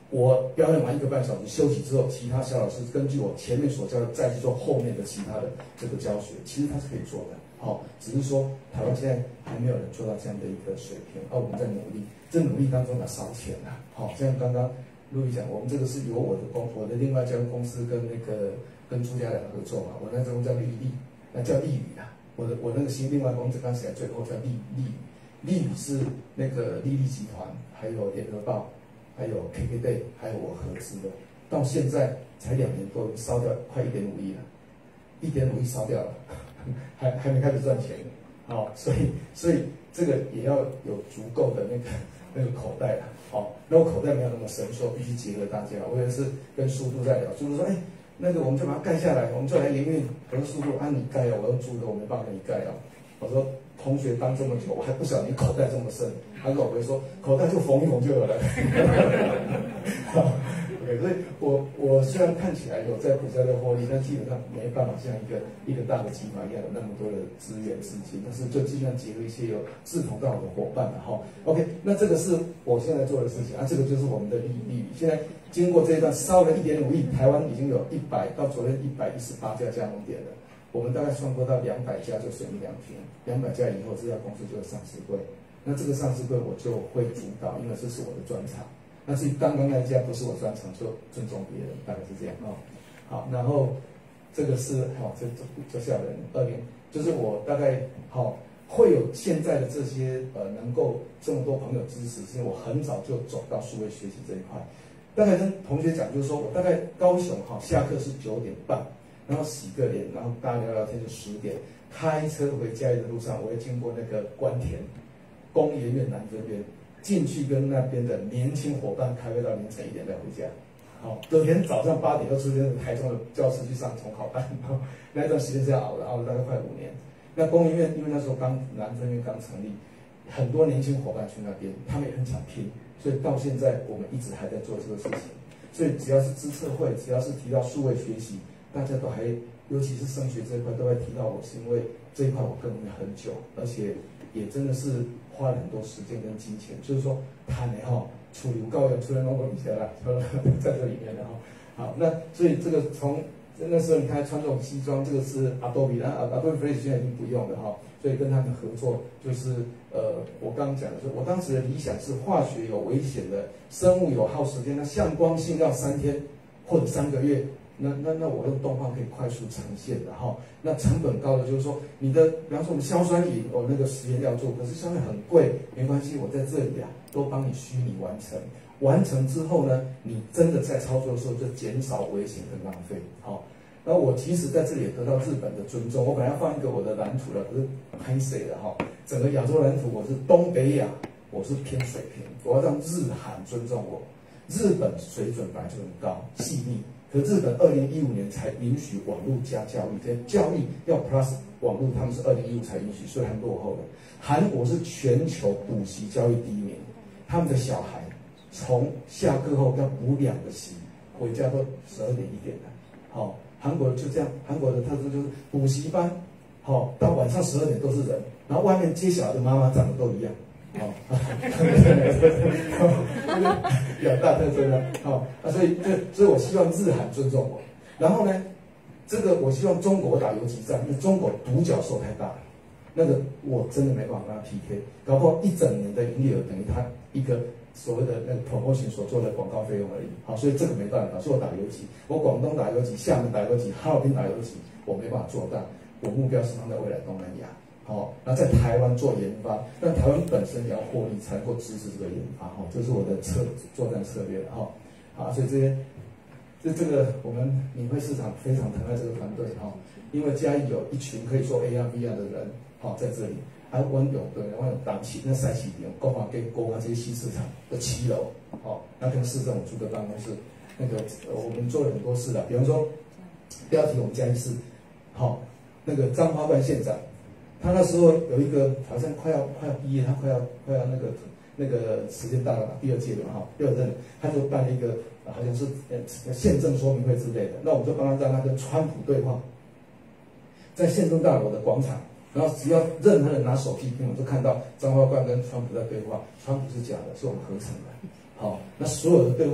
我表演完1个半小时休息之后，其他小老师根据我前面所教的再去做后面的其他的这个教学，其实它是可以做的。好，只是说台湾现在还没有人做到这样的一个水平，我们在努力，这努力当中要烧钱啊。好，像刚刚陆毅讲，我们这个是由我的另外一家公司跟朱家良合作嘛，我那家公司叫丽丽，那叫丽宇啊。我那个另外公司刚起来最后叫丽宇是那个丽丽集团，还有联合报，还有 KKday， 还有我合资的，到现在才2年多，烧掉快1.5亿了，1.5亿烧掉了。还没开始赚钱，好，所以这个也要有足够的那个口袋啊，好，那我口袋没有那么深，所以我必须结合大家。我也是跟叔叔在聊，叔叔说，那个我们就把它盖下来，我们就来营运。我说叔叔，你盖啊，我用租的，我没办法给你盖啊。我说同学当这么久，我还不晓得你口袋这么深。他跟我回说，口袋就缝一缝就有了。OK， 所以我虽然看起来有在股价的获利，但基本上没办法像一个大的集团一样有那么多的资源资金，但是就尽量结合一些有志同道合的伙伴哈。OK， 那这个是我现在做的事情啊，这个就是我们的利率。现在经过这一段烧了1.5亿，台湾已经有100到昨天118家加盟点了，我们大概算过到200家就随你2天，200家以后这家公司就会上市柜，那这个上市柜我就会主导，因为这是我的专长。那至于刚刚那一家不是我专长，就尊重别人，大概是这样哦。好，然后这个是这下人20，就是我大概会有现在的这些能够这么多朋友支持，是因为我很早就走到数位学习这一块。大概跟同学讲，就是说我大概高雄下课是9点半，然后洗个脸，然后大家聊聊天就10点，开车回家的路上，我会经过那个关田工研院南这边。进去跟那边的年轻伙伴开会到凌晨1点再回家，好，隔天早上8点又出现在台中的教室去上重考班，那一段时间是要熬了大概快5年。那工研院因为那时候南分院刚成立，很多年轻伙伴去那边，他们也很想拼，所以到现在我们一直还在做这个事情。所以只要是知测会，只要是提到数位学习，大家都还，尤其是升学这一块，都会提到我，是因为这一块我跟了很久，而且也真的是花了很多时间跟金钱，就是说谈的处理高原出来弄过以前了，在这里面的好，那所以这个从那时候你看穿这种西装，这个是 Adobe， 然后 Adobe Flash 现在已经不用了所以跟他们合作就是我刚刚讲的是，我当时的理想是化学有危险的，生物有耗时间，那向光性要3天或者3个月。那我用动画可以快速呈现的那成本高的就是说你的，比方说我们硝酸饮，那个实验要做，可是相对很贵，没关系，我在这里都帮你虚拟完成，完成之后呢，你真的在操作的时候就减少危险跟浪费那我其实在这里也得到日本的尊重，我本来要放一个我的蓝图的，可是拍谁的整个亚洲蓝图我是东北亚，我是偏水平，我要让日韩尊重我，日本水准本来就很高细腻。可日本2015年才允许网络加教育，这教育要 plus 网络，他们是2015才允许，所以很落后的。韩国是全球补习教育第1名，他们的小孩从下课后要补2个习，回家都12点1点的。韩国就这样，韩国的特色就是补习班，到晚上12点都是人，然后外面接小孩的妈妈长得都一样。2大特征所以我希望日韩尊重我，然后呢，这个我希望中国打游击战，因为中国独角兽太大了，那个我真的没办法跟他 PK， 搞不好1整年的营业额等于他一个所谓的那个 promotion 所做的广告费用而已，所以这个没办法，所以我打游击，我广东打游击，厦门打游击，哈尔滨打游击，我没办法做大，我目标是放在未来东南亚。那在台湾做研发，但台湾本身也要获利，才能够支持这个研发这是我的作战策略所以这个我们领会市场非常疼爱这个团队因为嘉义有一群可以做 AR、VR 的人在这里，还有温有档期那赛期点，购买给国外这些新市场的7楼那跟市政府租的办公室，那个我们做了很多事的，比方说标题我们嘉义市那个彰化县县长。他那时候有一个好像快要毕业，他快要那个时间到了嘛，第2届了第2任，他就办了一个好像是宪政说明会之类的，那我们就帮他让他跟川普对话，在宪政大楼的广场，然后只要任何人拿手机屏，我们就看到彰化冠跟川普在对话，川普是假的，是我们合成的，那所有的对话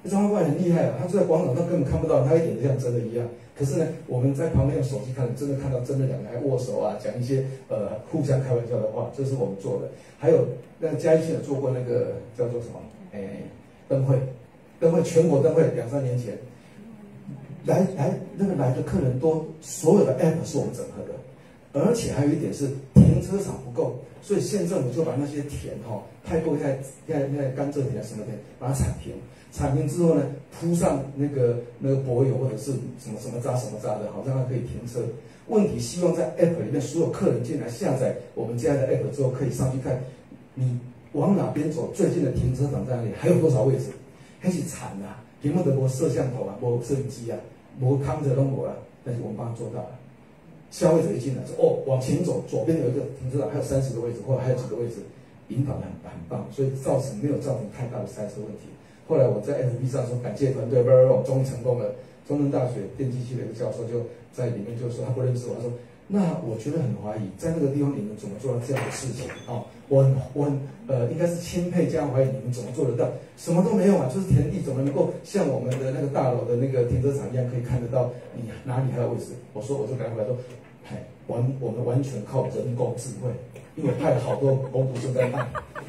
中华怪很厉害啊，他就在广场上根本看不到，他一点就像真的一样。可是呢，我们在旁边用手机看，真的看到真的两个还握手啊，讲一些互相开玩笑的话，这是我们做的。还有那个嘉义县有做过那个叫做什么？灯会全国灯会2、3年前，来的客人多，所有的 app 是我们整合的，而且还有一点是停车场不够，所以县政府就把那些田太过现在甘蔗田什么田，把它铲平。铲平之后呢，铺上那个柏油或者是什么渣的，好让它可以停车。问题希望在 app 里面所有客人进来下载我们家的 app 之后，可以上去看你往哪边走，最近的停车场在哪里，还有多少位置。那是惨啊，屏幕的没摄像头啊，没摄影机啊，没康车都没了，但是我们帮他做到了。消费者一进来说往前走，左边有一个停车场，还有30个位置，或者还有几个位置，引导的很棒，所以没有造成太大的塞车问题。后来我在 FB 上说感谢团队，终于成功了。中正大学电机系的一个教授就在里面就说他不认识我，他说那我觉得很怀疑，在那个地方你们怎么做到这样的事情我很应该是钦佩加怀疑你们怎么做得到，什么都没有嘛，就是田地怎么能够像我们的那个大楼的那个停车场一样可以看得到你哪里还有位置？我就赶快说，我们完全靠人工智慧，因为我派了好多工读生在那。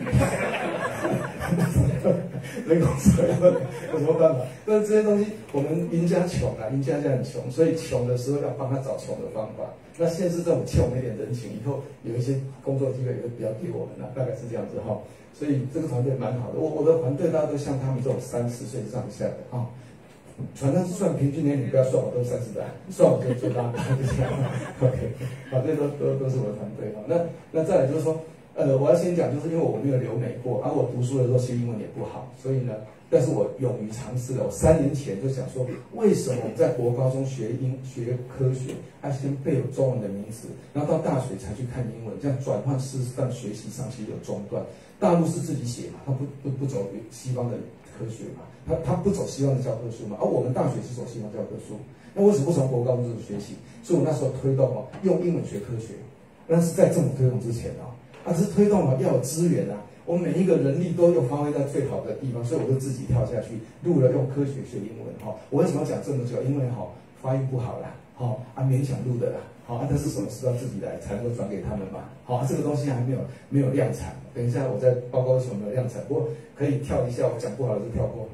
人工智慧有什么办法？但是这些东西，我们赢家穷啊，赢家很穷，所以穷的时候要帮他找穷的方法。那县市政府欠我们一点人情，以后有一些工作机会也会比较给我们大概是这样子哈。所以这个团队蛮好的，我的团队大家都像他们这种30、40岁上下的反正算平均年龄，不要算我都30代，算我就最大的这样。OK， 好，这都是我的团队那再来就是说。我要先讲，就是因为我没有留美过，我读书的时候学英文也不好，所以呢，但是我勇于尝试了。我3年前就想说，为什么我们在国高中学科学，先背有中文的名词，然后到大学才去看英文，这样转换事实上学习上其实有中断。大陆是自己写嘛，他不走西方的科学嘛，他不走西方的教科书嘛，而我们大学是走西方教科书，那为什么不从国高中这种学习？所以我那时候推动用英文学科学，那是在政府推动之前只是推动要有资源我们每一个人力都用发挥在最好的地方，所以我就自己跳下去录了用科学学英文我为什么要讲这么久？因为发音不好啦勉强录的啦但是什么事都要自己来才能够转给他们嘛这个东西还没有量产，等一下我再报告为什么没有量产，不过可以跳一下，我讲不好的就跳过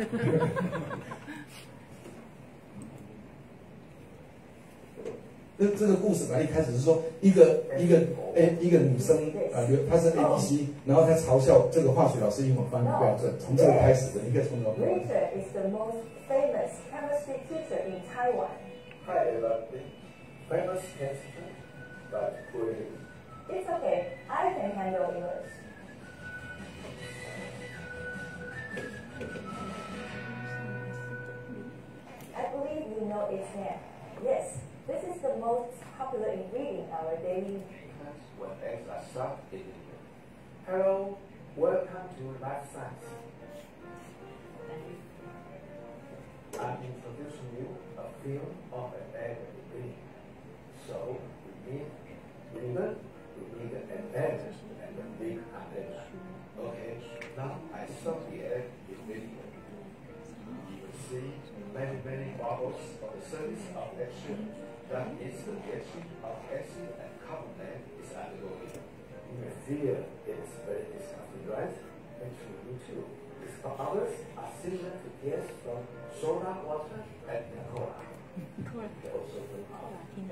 这个故事一开始是说一个女生她是 ABC， 然后她嘲笑这个化学老师英文发音标准，从这个开始的，你可以从头。 Lisa is the most famous chemistry teacher in Taiwan. Hi, famous chemistry, but It's okay. I can handle English. I believe you know its name. Yes. This is the most popular ingredient in our daily. When eggs are soft, hello, welcome to Life Science. I'm introducing you a film of an egg ingredient. So we need liver, we need an egg, and a big container. Okay, now I soak the egg ingredient. You will see many bubbles of the surface of the egg. That is the reaction of acid and carbonate is undergoing. You may feel it's very disgusting, right? Actually, me too. For others are similar to gas from soda water and cola. They also bring out.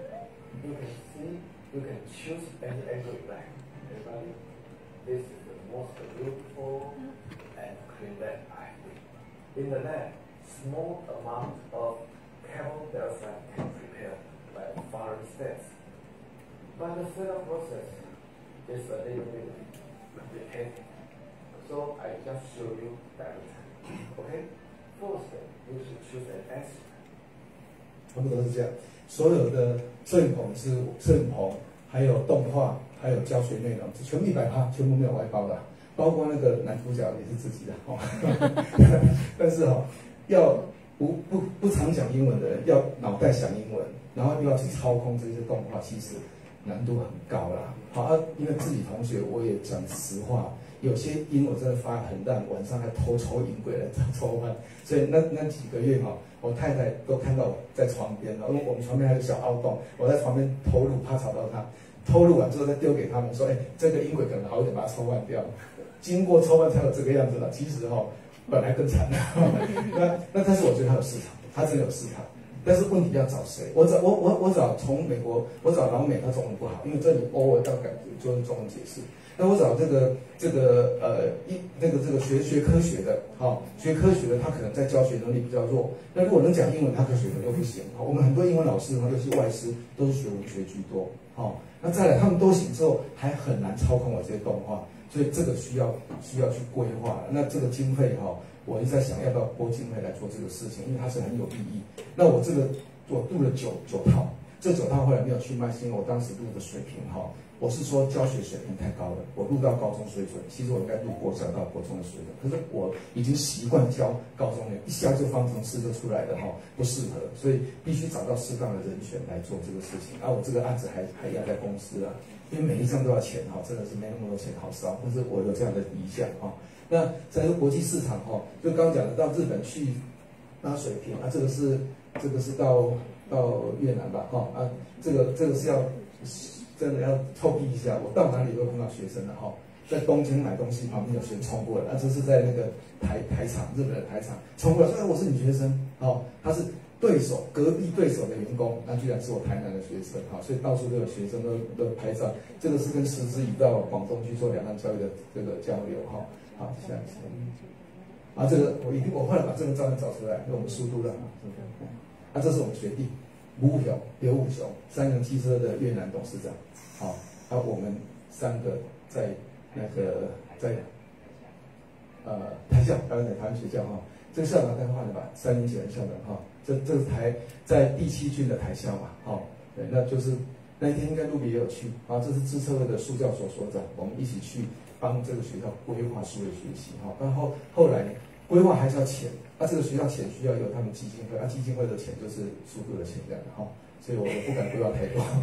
You can choose any angle you like. Everybody, this is the most beautiful and clean lab I think. In the lab, small amount of carbon dioxide can prepare by foreign steps. But the setup process is a little bit complicated. So I just show you directly. Okay? First, you should choose an acid. 他们都是这样，所有的摄影棚是摄影棚，还有动画，还有教学内容，全部100%，全部没有外包的，包括那个男主角也是自己的但是要不常讲英文的人，要脑袋想英文，然后又要去操控这些动画，其实难度很高啦。好，因为自己同学我也讲实话，有些音我真的发很烂，晚上还偷抽音轨来抽饭，所以那几个月哈，我太太都看到我在床边了，因为我们床边还有小凹洞，我在床边偷录，怕吵到她。偷录完之后再丢给他们说，这个音轨可能好一点，把它抽换掉。经过抽换才有这个样子了。其实本来更惨的。那但是我觉得它有市场，它真的有市场。但是问题要找谁？我找从美国，我找老美，他中文不好，因为这里偶尔要改就用中文解释。那我找这个学科学的，学科学的他可能在教学能力比较弱。那如果能讲英文，他可学的又不行。我们很多英文老师，尤其外师，都是学文学居多。那再来他们都行之后，还很难操控我这些动画，所以这个需要去规划。那这个经费我一直在想要不要拨经费来做这个事情，因为它是很有意义。那我录了九套，这9套后来没有去卖，是因为我当时录的水平我是说教学水平太高了，我录到高中水准，其实我应该录国小到国中的水准，可是我已经习惯教高中的，一下就方程式就出来了不适合，所以必须找到适当的人选来做这个事情。我这个案子还压在公司因为每一张都要钱真的是没那么多钱好烧，但是我有这样的理想那在国际市场就刚讲的到日本去拉水平这个是到越南吧这个是要真的要透避一下，我到哪里都碰到学生了在东京买东西旁边有学生冲过来，这是在那个台场，日本的台场冲过来说我是女学生他是隔壁对手的员工，那居然是我台南的学生所以到处都有学生都拍照，这个是跟师资移到广东去做两岸教育的这个交流下一次这个我后来把这个照片找出来，我们速度了这是我们学弟刘武雄，3人汽车的越南董事长我们3个在台校台湾学校这个校长该换了吧，3年前的校长这是在第7军的台校嘛对，那就是那一天应该陆比也有去这是资策会的数教所所长，我们一起去帮这个学校规划数位学习然后来规划还是要钱这个学校钱需要有他们基金会基金会的钱就是速度的钱这样所以我不敢规划太多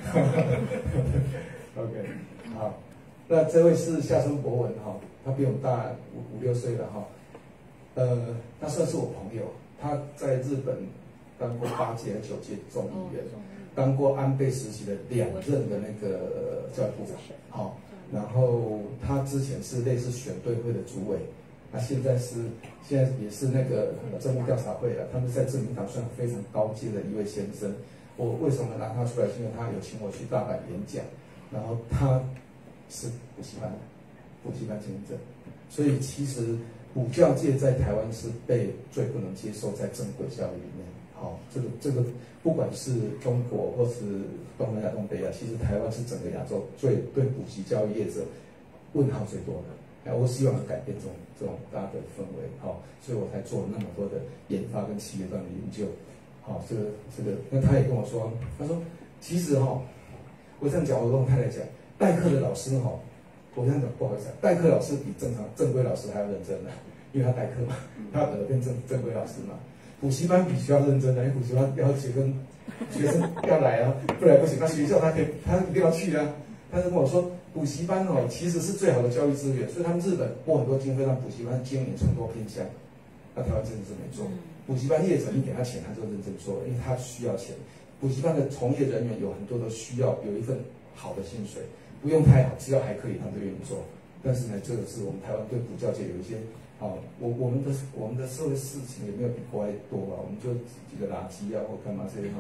OK 好，那这位是夏春博文他比我们大5、6岁了他算是我朋友，他在日本当过8届和9届众议员，当过安倍时期的2任的那个教育部长然后他之前是类似选对会的主委，现在也是那个政务调查会他们在自民党算非常高阶的一位先生。我为什么拿他出来？是因为他有请我去大阪演讲，然后他是补习班签证，所以其实补教界在台湾是被最不能接受在正规教育里面。这个不管是中国或是东南亚、东北亚，其实台湾是整个亚洲对补习教育业者问号最多的。我希望改变这种大的氛围所以我才做了那么多的研发跟企业端的研究。这个，那他也跟我说，他说其实我这样讲，我跟我太太讲，代课的老师我这样讲不好意思代课老师比正规老师还要认真因为他代课嘛，他要变正规老师嘛。补习班比学校认真因为补习班要学生要来不然不行。那学校他一定要去他就跟我说，补习班其实是最好的教育资源，所以他们日本拨很多经费让补习班经营很多偏向。那台湾真的是没做。补习班业者你给他钱，他就认真做，因为他需要钱。补习班的从业人员有很多都需要有一份好的薪水，不用太好，只要还可以，他们就愿意做。但是呢，这个是我们台湾对补教界有一些我们的社会事情也没有比国外多我们就几个垃圾或干嘛这些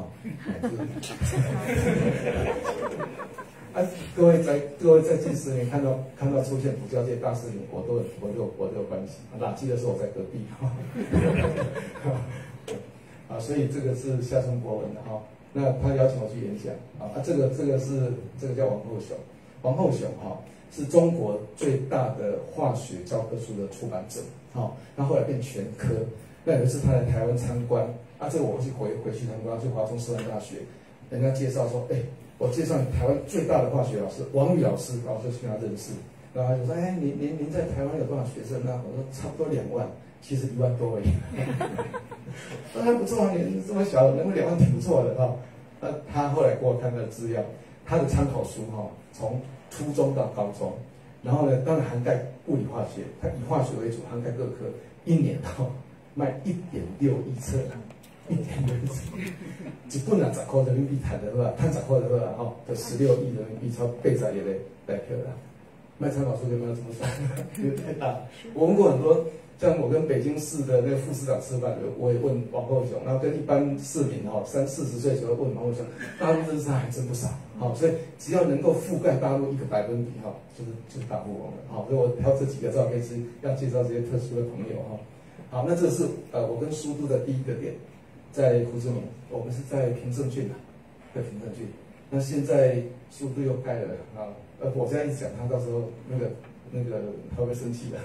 各位在近10年看到出现补教界大事情，我都有关系。垃圾的时候我在隔壁所以这个是夏春博文的那他邀请我去演讲这个叫王后雄是中国最大的化学教科书的出版者那后来变全科。那有一次他来台湾参观这个我回去参观，去华中师范大学，人家介绍说我介绍你台湾最大的化学老师王宇老师，然后就去跟他认识，然后他就说您在台湾有多少学生呢？我说差不多2万，其实1万多而已。那还不错你这么小能够2万挺不错的那他后来给我看他的资料， 他的参考书哈，从初中到高中，然后呢，当然涵盖物理化学，它以化学为主，涵盖各科，一年卖1.6亿册，1.6亿册，一本啊10块人民币赚的话，赚10块的话哈，就16亿人民币，超800亿的代票啦。卖参考书有没有这么算？有太大。我问过很多。像我跟北京市的那个副市长吃饭，我也问王厚雄，然后跟一般市民30-40岁左右问王厚雄，大陆认识他还真不少，所以只要能够覆盖大陆1个百分比就是大富翁了，所以我挑这几个照片是要介绍这些特殊的朋友好，那这是我跟苏都的第一个点，在胡志明，我们是在平镇郡在平镇郡，那现在苏都又盖了我这样一讲，他到时候那个他会生气的，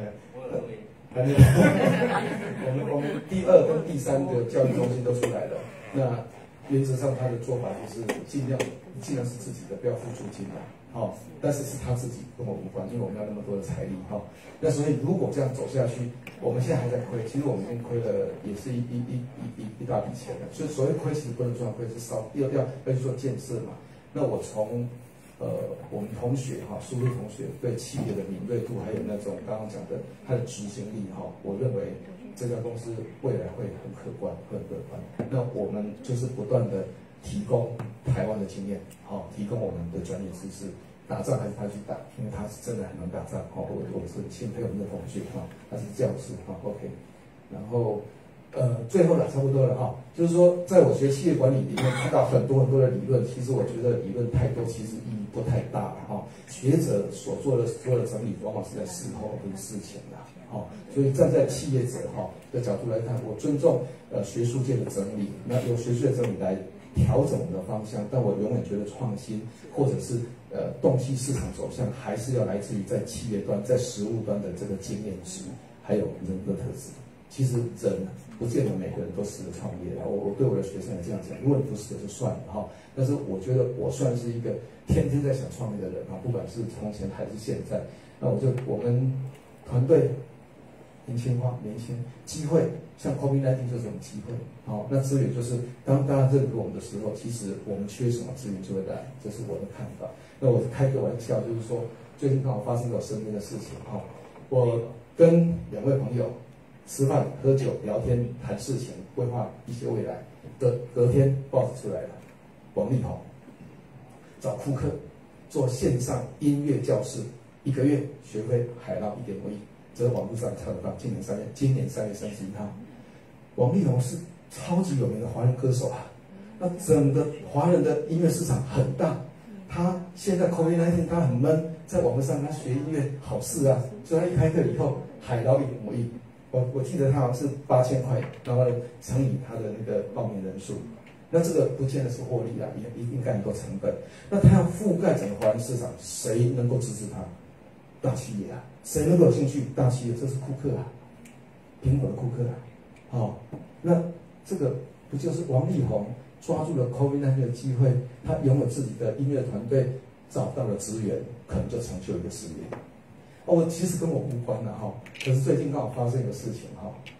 我们第2跟第3个教育中心都出来了。那原则上他的做法就是尽量是自己的，不要付租金的，但是是他自己跟我无关，因为我们要那么多的财力那所以如果这样走下去，我们现在还在亏，其实我们已经亏了也是一大笔钱了。所以所谓亏其实不能算亏，是要去做建设嘛。那我从我们同学苏都同学对企业的敏锐度，还有那种刚刚讲的他的执行力我认为这家公司未来会很可观，会很乐观。那我们就是不断的提供台湾的经验，提供我们的专业知识。打仗还是他去打，因为他是真的很能打仗。我是很钦佩我们的同学他是教师OK。然后最后了，差不多了就是说，在我学企业管理里面看到很多的理论，其实我觉得理论太多，其实意义不太大了学者所做的所有的整理，往往是在事后跟事前的所以站在企业者的角度来看，我尊重学术界的整理，那由学术的整理来调整我们的方向，但我永远觉得创新或者是洞悉市场走向，还是要来自于在企业端、在实务端的这个经验值，还有人格特质。其实人不见得每个人都适合创业，我对我的学生也这样讲，如果你不适合就算了但是我觉得我算是一个天天在想创业的人不管是从前还是现在，那我们团队年轻化，年轻机会，像 COVID-19 就是这种机会那资源就是当大家认可我们的时候，其实我们缺什么资源就会来，这是我的看法。那我开个玩笑，就是说最近刚好发生在我身边的事情我跟2位朋友吃饭、喝酒、聊天、谈事情、规划一些未来的隔天，报纸出来了，王力宏找库克做线上音乐教室，1个月学费海捞1.5亿，这个网络上查得到。今年3月31号，王力宏是超级有名的华人歌手那整个华人的音乐市场很大，他现在 COVID-19 他很闷，在网络上他学音乐好事所以他一开课以后海捞1.5亿。我记得他好像是8000块，然后乘以他的那个报名人数，那这个不见得是获利也应该很多成本。那他要覆盖整个华人市场，谁能够支持他？大企业谁能够有兴趣？大企业，这是库克苹果的库克那这个不就是王力宏抓住了 COVID-19 的机会，他拥有自己的音乐团队，找到了资源，可能就成就一个事业。我其实跟我无关可是最近刚好发生一个事情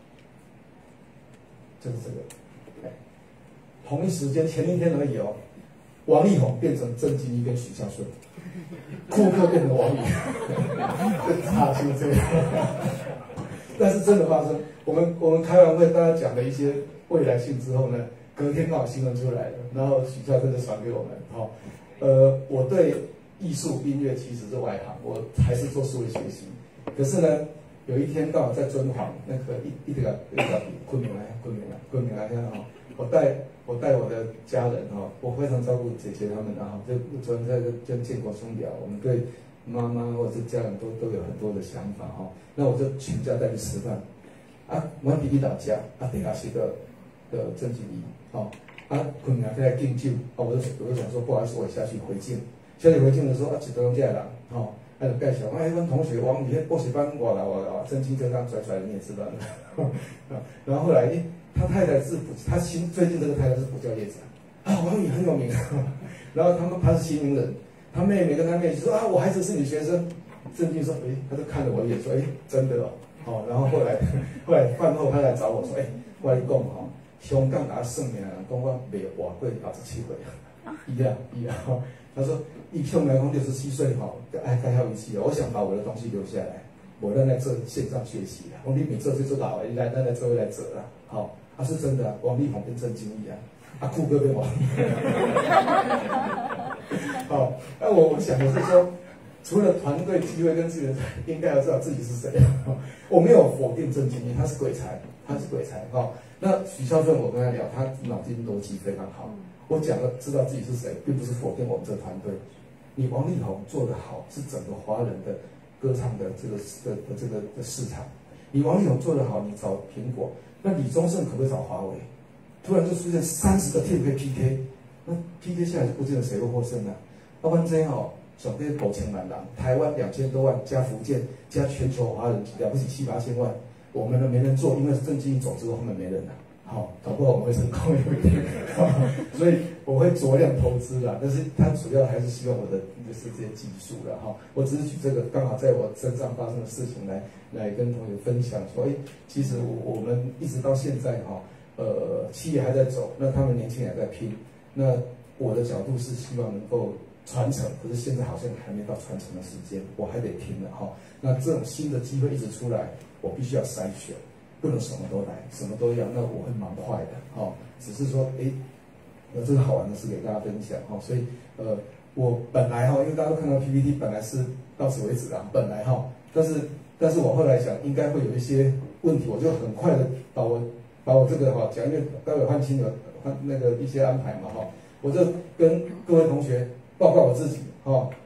就是这个，同一时间前一天而已王力宏变成郑经一跟许孝顺，库克变成王宇，差就这样。但是真的发生，我们开完会，大家讲了一些未来性之后呢，隔天刚好新闻出来了，然后许孝顺就传给我们我对艺术音乐其实是外行，我还是做数位学习。可是呢，有一天刚好在尊皇那个一个昆明来我带我的家人我非常照顾姐姐他们就昨天在跟建国兄聊，我们对妈妈或者是家人都有很多的想法那我就全家带去吃饭我弟弟老家底下是个郑经理昆明在敬酒我就想说不好意思，我下去回敬。下去回敬的时候一个人这样人就介绍阮同学王宇补习班我来郑经就这样拽出来，你也知道然后后来他太太是最近这个太太是补教业者王宇很有名然后他是新名人，他妹妹跟他妹说我孩子是你学生，郑经说他就看了我一眼说真的然后后来饭后他来找我说我跟你讲香港算命的人讲我未活过27岁一样，他说一向来讲67岁哈，该还有一次，我想把我的东西留下来，我在做线上学习啦。我你每做就做老了，来咱来做来做啦，好，是真的，王力宏变郑经理啊，酷哥变王力宏。好，那我想的是说，除了团队机会跟资源，应该要知道自己是谁。我没有否定郑经理，他是鬼才哈。那许孝顺，我跟他聊，他脑筋逻辑非常好。我讲了，知道自己是谁，并不是否定我们这个团队。你王力宏做得好，是整个华人的歌唱的这个市场。你王力宏做得好，你找苹果，那李宗盛可不可以找华为？突然就出现30个 team 可以 PK， 那 PK 下来就不见得谁会获胜了。要不然这样哦，总变5000万人，台湾2000多万加福建加全球华人了不起7、8千万，我们呢没人做，因为郑经理走之后后面没人了。好，搞不好我们会成功一点，所以我会酌量投资啦。但是他主要还是希望我的就是这些技术啦，哈。我只是举这个刚好在我身上发生的事情来跟同学分享，说，其实我们一直到现在哈，企业还在走，那他们年轻人还在拼。那我的角度是希望能够传承，可是现在好像还没到传承的时间，我还得拼了哈。那这种新的机会一直出来，我必须要筛选。不能什么都来，什么都要，那我会蛮坏的，只是说，这个好玩的事给大家分享，所以，我本来因为大家都看到 PPT， 本来是到此为止啦，本来但是我后来想，应该会有一些问题，我就很快的把我这个讲，因为待会换亲友换那个一些安排嘛，我就跟各位同学报告我自己，